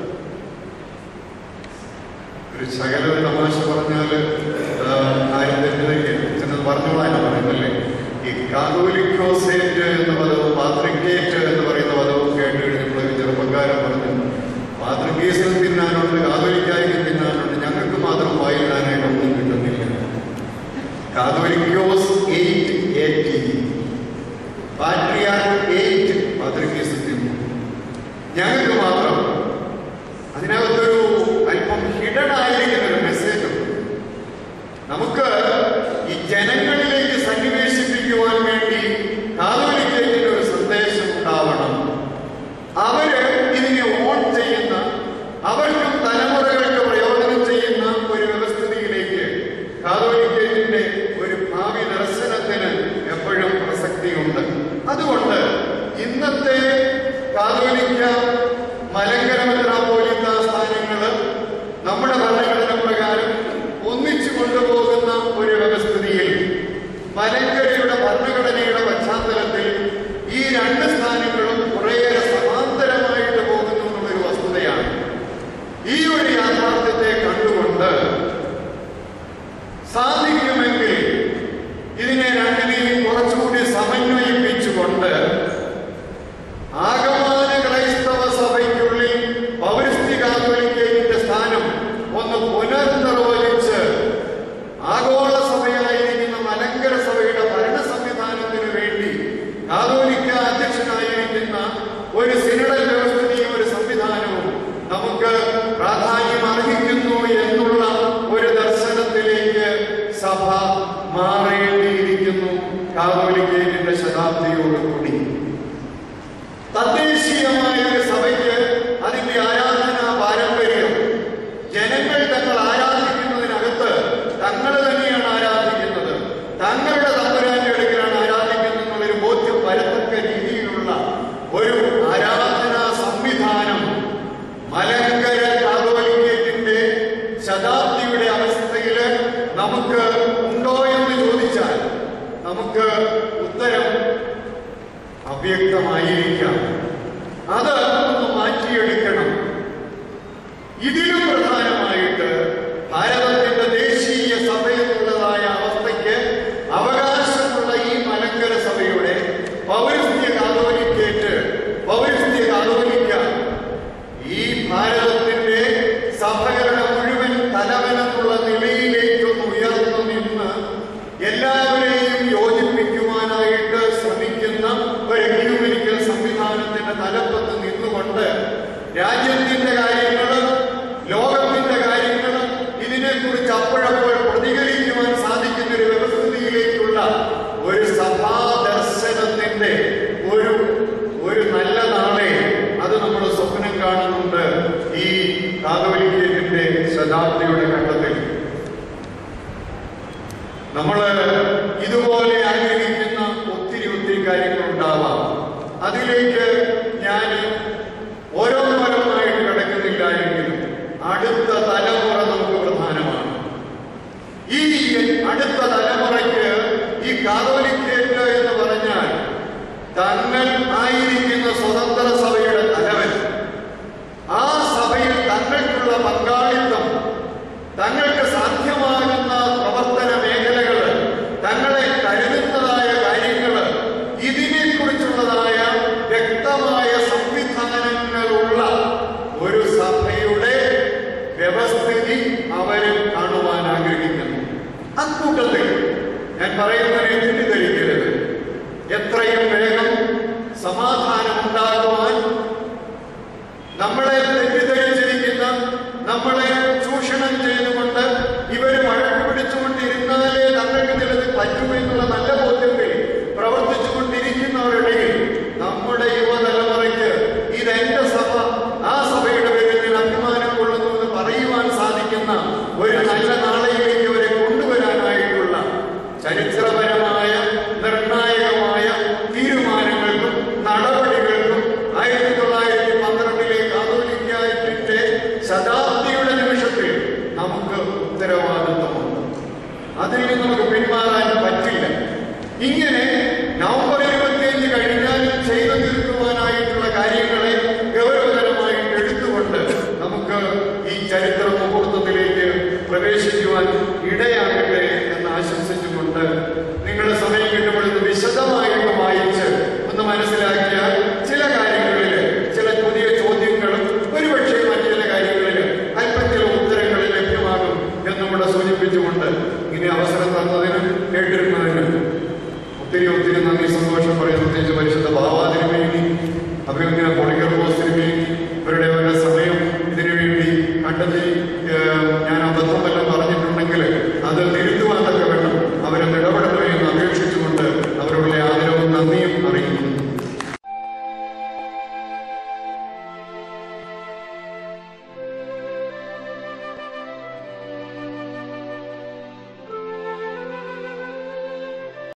ഒരു ശകല തമാശ പറഞ്ഞാല് കാര്യം തെറ്റിലേക്ക് പറഞ്ഞോളാനാ പറയുന്നല്ലേ. ഈ കാതോലിക്കോസേറ്റ് എന്ന പദവും പാത്രിക്കേറ്റ് എന്ന് പറയുന്ന പദവും കേട്ട് കഴിഞ്ഞപ്പോൾ ചെറുപ്പക്കാരൻ പറഞ്ഞു, പാത്രികീസിൽ തിന്നാനുണ്ട്, കാതോലിക്കായ്ക്ക് തിന്നാനുണ്ട്, ഞങ്ങൾക്ക് മാത്രം വായിടാനായിട്ടൊന്നും കിട്ടുന്നില്ല. കാതോലിക്കോസ് 880, പാട്രിയാർക്ക് 8 പാത്രികീസ് തിന്നു, ഞങ്ങൾക്ക് മാത്രം. അതിനകത്തൊരു അല്പം ഹിഡൻ ആയിരിക്കുന്ന ഒരു മെസ്സേജ് ഉണ്ട്. നമുക്ക് ഈ ജനങ്ങളിലേക്ക് സന്നിവേശിപ്പിക്കുവാൻ വേണ്ടി കാതോലിക്കേറ്റിന്റെ ഒരു സന്ദേശം ഉണ്ടാവണം. അവര് ഇതിനെ ഓൺ ചെയ്യുന്ന, അവർക്കും തലമുറകൾക്ക് പ്രയോജനം ചെയ്യുന്ന ഒരു വ്യവസ്ഥിതിയിലേക്ക് കാതോലിക്കേറ്റിന്റെ ഒരു ഭാവി ദർശനത്തിന് എപ്പോഴും പ്രസക്തിയുണ്ട്. അതുകൊണ്ട് ഇന്നത്തെ കാതോലിക്ക മലങ്കര മെത്രാപ്പോലീത്ത സ്ഥാനങ്ങള് നമ്മുടെ ഭരണഘടന പ്രകാരം ഒന്നിച്ചു കൊണ്ടുപോകുന്ന ഒരു വ്യവസ്ഥിതിയിൽ മലങ്കരയുടെ ഭരണഘടനയുടെ പശ്ചാത്തലത്തിൽ ഈ രണ്ട് സ്ഥാനങ്ങളും കുറേയേറെ സമാന്തരമായിട്ട് പോകുന്നു എന്നുള്ളൊരു വസ്തുതയാണ്. ഈ ഒരു യാഥാർത്ഥ്യത്തെ കണ്ടുകൊണ്ട് സാധിക്കുമെങ്കിൽ ഇതിനെ രണ്ടിനെയും കുറച്ചുകൂടി സമന്വയിപ്പിച്ചുകൊണ്ട് ആഗമന ക്രൈസ്തവ സഭയ്ക്കുള്ളിൽ പൗരസ്ത്യ കാതോലിക്കേറ്റിന്റെ സ്ഥാനം ഒന്ന് പുനർനിർവചിച്ച് ആഗോള സഭയായിരിക്കുന്ന മലങ്കര സഭയുടെ ഭരണ സംവിധാനത്തിന് വേണ്ടി കാതോലിക്ക അധ്യക്ഷനായിരിക്കുന്ന ഒരു സിനഡൽ വ്യവസ്ഥയും ഒരു സംവിധാനവും നമുക്ക് പ്രാധാന്യം അർഹിക്കുന്നു എന്നുള്ള ഒരു ദർശനത്തിലേക്ക് സഭ മാറേണ്ടിയിരിക്കുന്നു. കാതോലിക്കേറ്റിന്റെ ശതാബ്ദിയോടുകൂടി തദ്ദേശീയമായ ഒരു സഭയ്ക്ക് അതിന്റെ ആരാധനാ പാരമ്പര്യം, ജനങ്ങൾ തങ്ങൾ ആരാധിക്കുന്നതിനകത്ത് തങ്ങൾ തന്നെയാണ് ആരാധിക്കുന്നത്, തങ്ങളുടെ തമ്പുരാന്റെ അടുക്കലാണ് ആരാധിക്കുന്നത് എന്നുള്ളൊരു ബോധ്യം വരത്തക്ക രീതിയിലുള്ള ഒരു ആരാധനാ സംവിധാനം മലങ്കര നമുക്ക് ഉത്തരം അവ്യക്തമായിരിക്കാം. അത് ഒന്ന് മാറ്റിയെടുക്കണം. ഇതിലും പ്രധാനമായിട്ട് ഭാരതത്തിന്റെ ദേശീയ സഭയെന്നുള്ളതായ അവസ്ഥയ്ക്ക് അവകാശമുള്ള ഈ മലങ്കര സഭയുടെ പൗരസ്ത്യ കാതോലിക്ക ഈ ഭാരതത്തിന്റെ സഭകളുടെ മുഴുവൻ തലവനെന്നുള്ള നിലയിലേക്കൊന്ന് ഉയർന്നു നിന്ന് എല്ലാവരെയും യോജിപ്പിക്കുവാനായിട്ട് ശ്രമിക്കുന്ന ഒരു എക്യൂമെനിക്കൽ സംവിധാനത്തിന്റെ തലപ്പത്ത് നിന്നുകൊണ്ട് രാജ്യത്തിന്റെ കാര്യങ്ങൾ, ലോകത്തിന്റെ കാര്യങ്ങൾ, ഇതിനെക്കുറിച്ച് അപ്പോഴപ്പോൾ പ്രതികരിക്കുവാൻ സാധിക്കുന്ന ഒരു വ്യവസ്ഥിതിയിലേക്കുള്ള ഒരു സഭാ ദർശനത്തിന്റെ ഒരു നല്ല നാളെ അത് നമ്മൾ സ്വപ്നം കാണുന്നുണ്ട്. ഈ കാതോലിക്കത്തിന്റെ ശതാബ്ദിയുടെ ഘട്ടത്തിൽ നമ്മൾ ഇതുപോലെ ആഗ്രഹിക്കുന്ന ഒത്തിരി കാര്യങ്ങളുണ്ടാവാം. അതിലേക്ക് ഞാൻ ഓരോന്നോരോന്നായിട്ട് കിടക്കുന്നില്ല എങ്കിലും അടുത്ത തലമുറ നമുക്ക് പ്രധാനമാണ്. ഈ അടുത്ത തലമുറയ്ക്ക് ഈ കാതോലിക്കേറ്റ് എന്ന് പറഞ്ഞാൽ തങ്ങൾ ആയിരിക്കുന്ന സ്വതന്ത്ര സഭയുടെ തലവൻ, ആ സഭയിൽ തങ്ങൾക്കുള്ള പങ്കാളിത്തം, തങ്ങൾക്ക് സാധ്യമാകുന്ന പ്രവർത്തന മേഖലകൾ, തങ്ങളെ കരുതുന്നതായ കാര്യങ്ങൾ, ഇതിനെക്കുറിച്ചുള്ളതായ വ്യക്തമായ സംവിധാനങ്ങളുള്ള ഒരു സഭയുടെ വ്യവസ്ഥിതി അവര് കാണുവാൻ ആഗ്രഹിക്കുന്നു. അക്കൂട്ടത്തിൽ ഞാൻ പറയുന്നതിനെ തെറ്റിദ്ധരിക്കരുത്. എത്രയും വേഗം സമാധാനം ഉണ്ടാകുവാൻ നമ്മളെ തെറ്റിദ്ധരിച്ചിരിക്കുന്ന, നമ്മളെ ചൂഷണം ചെയ്തുകൊണ്ട് ഇവർ വഴക്ക് പിടിച്ചുകൊണ്ടിരുന്നാലേ തങ്ങൾക്ക് ചിലത് പറ്റുമെന്നുള്ള നല്ല ബോധ്യത്തിൽ പ്രവർത്തിച്ചുകൊണ്ടിരിക്കുന്നവരുടെ നമ്മുടെ യുവതലമുറയ്ക്ക് ഇതെന്റെ സഭ, ആ സഭയുടെ പേരിൽ ഞാൻ അഭിമാനം കൊള്ളുന്നു എന്ന് പറയുവാൻ സാധിക്കുന്ന ഒരു നല്ല നാളെയിലേക്ക് അവരെ കൊണ്ടുവരാനായിട്ടുള്ള ചരിത്രപരമായ നിർണായകമായ തീരുമാനങ്ങൾക്കും നടപടികൾക്കും 1912 കാതോലിക്കായിട്ടിന്റെ ശതാബ്ദിയുടെ നിമിഷത്തിൽ നമുക്ക് ഉത്തരവാദിത്വമുണ്ട്. അതിൽ നിന്ന് നമുക്ക് പിന്മാറാൻ പറ്റില്ല. ഇങ്ങനെ നവംബർ 25 കഴിഞ്ഞാൽ ചെയ്തു തീർക്കുവാനായിട്ടുള്ള കാര്യങ്ങളെ ഗൗരവതരമായിട്ട് എടുത്തുകൊണ്ട് നമുക്ക് ഈ ചരിത്ര മുഹൂർത്തത്തിലേക്ക് പ്രവേശിക്കുവാൻ ഇടയാകട്ടെ എന്ന് ആശംസിച്ചുകൊണ്ട് നിങ്ങളുടെ സമയം കിട്ടുമ്പോൾ ഇത് വിശദമായിട്ട് വായിച്ച് ഒന്ന് മനസ്സിലാക്കിയാൽ ചില കാര്യങ്ങളിൽ ചില പുതിയ ചോദ്യങ്ങളും ഒരുപക്ഷെ മറ്റു ചില കാര്യങ്ങളിൽ അല്പം ചില ഉത്തരങ്ങൾ ലഭ്യമാകും എന്നുകൂടെ സൂചിപ്പിച്ചുകൊണ്ട് ഇനി അവസരം തന്നതിനും കേട്ടിരുന്നതിനും ഒത്തിരി നന്ദി, സന്തോഷം പറയുന്നു. പ്രത്യേകിച്ച് പരിശുദ്ധ ബാവാതിനു വേണ്ടി, അഭിനന്ദന പൊളിക്കർ പോസ്റ്റിന് വേണ്ടി ഇവരുടെ സമയം ഇതിനു വേണ്ടി കണ്ടെത്തി ഞാൻ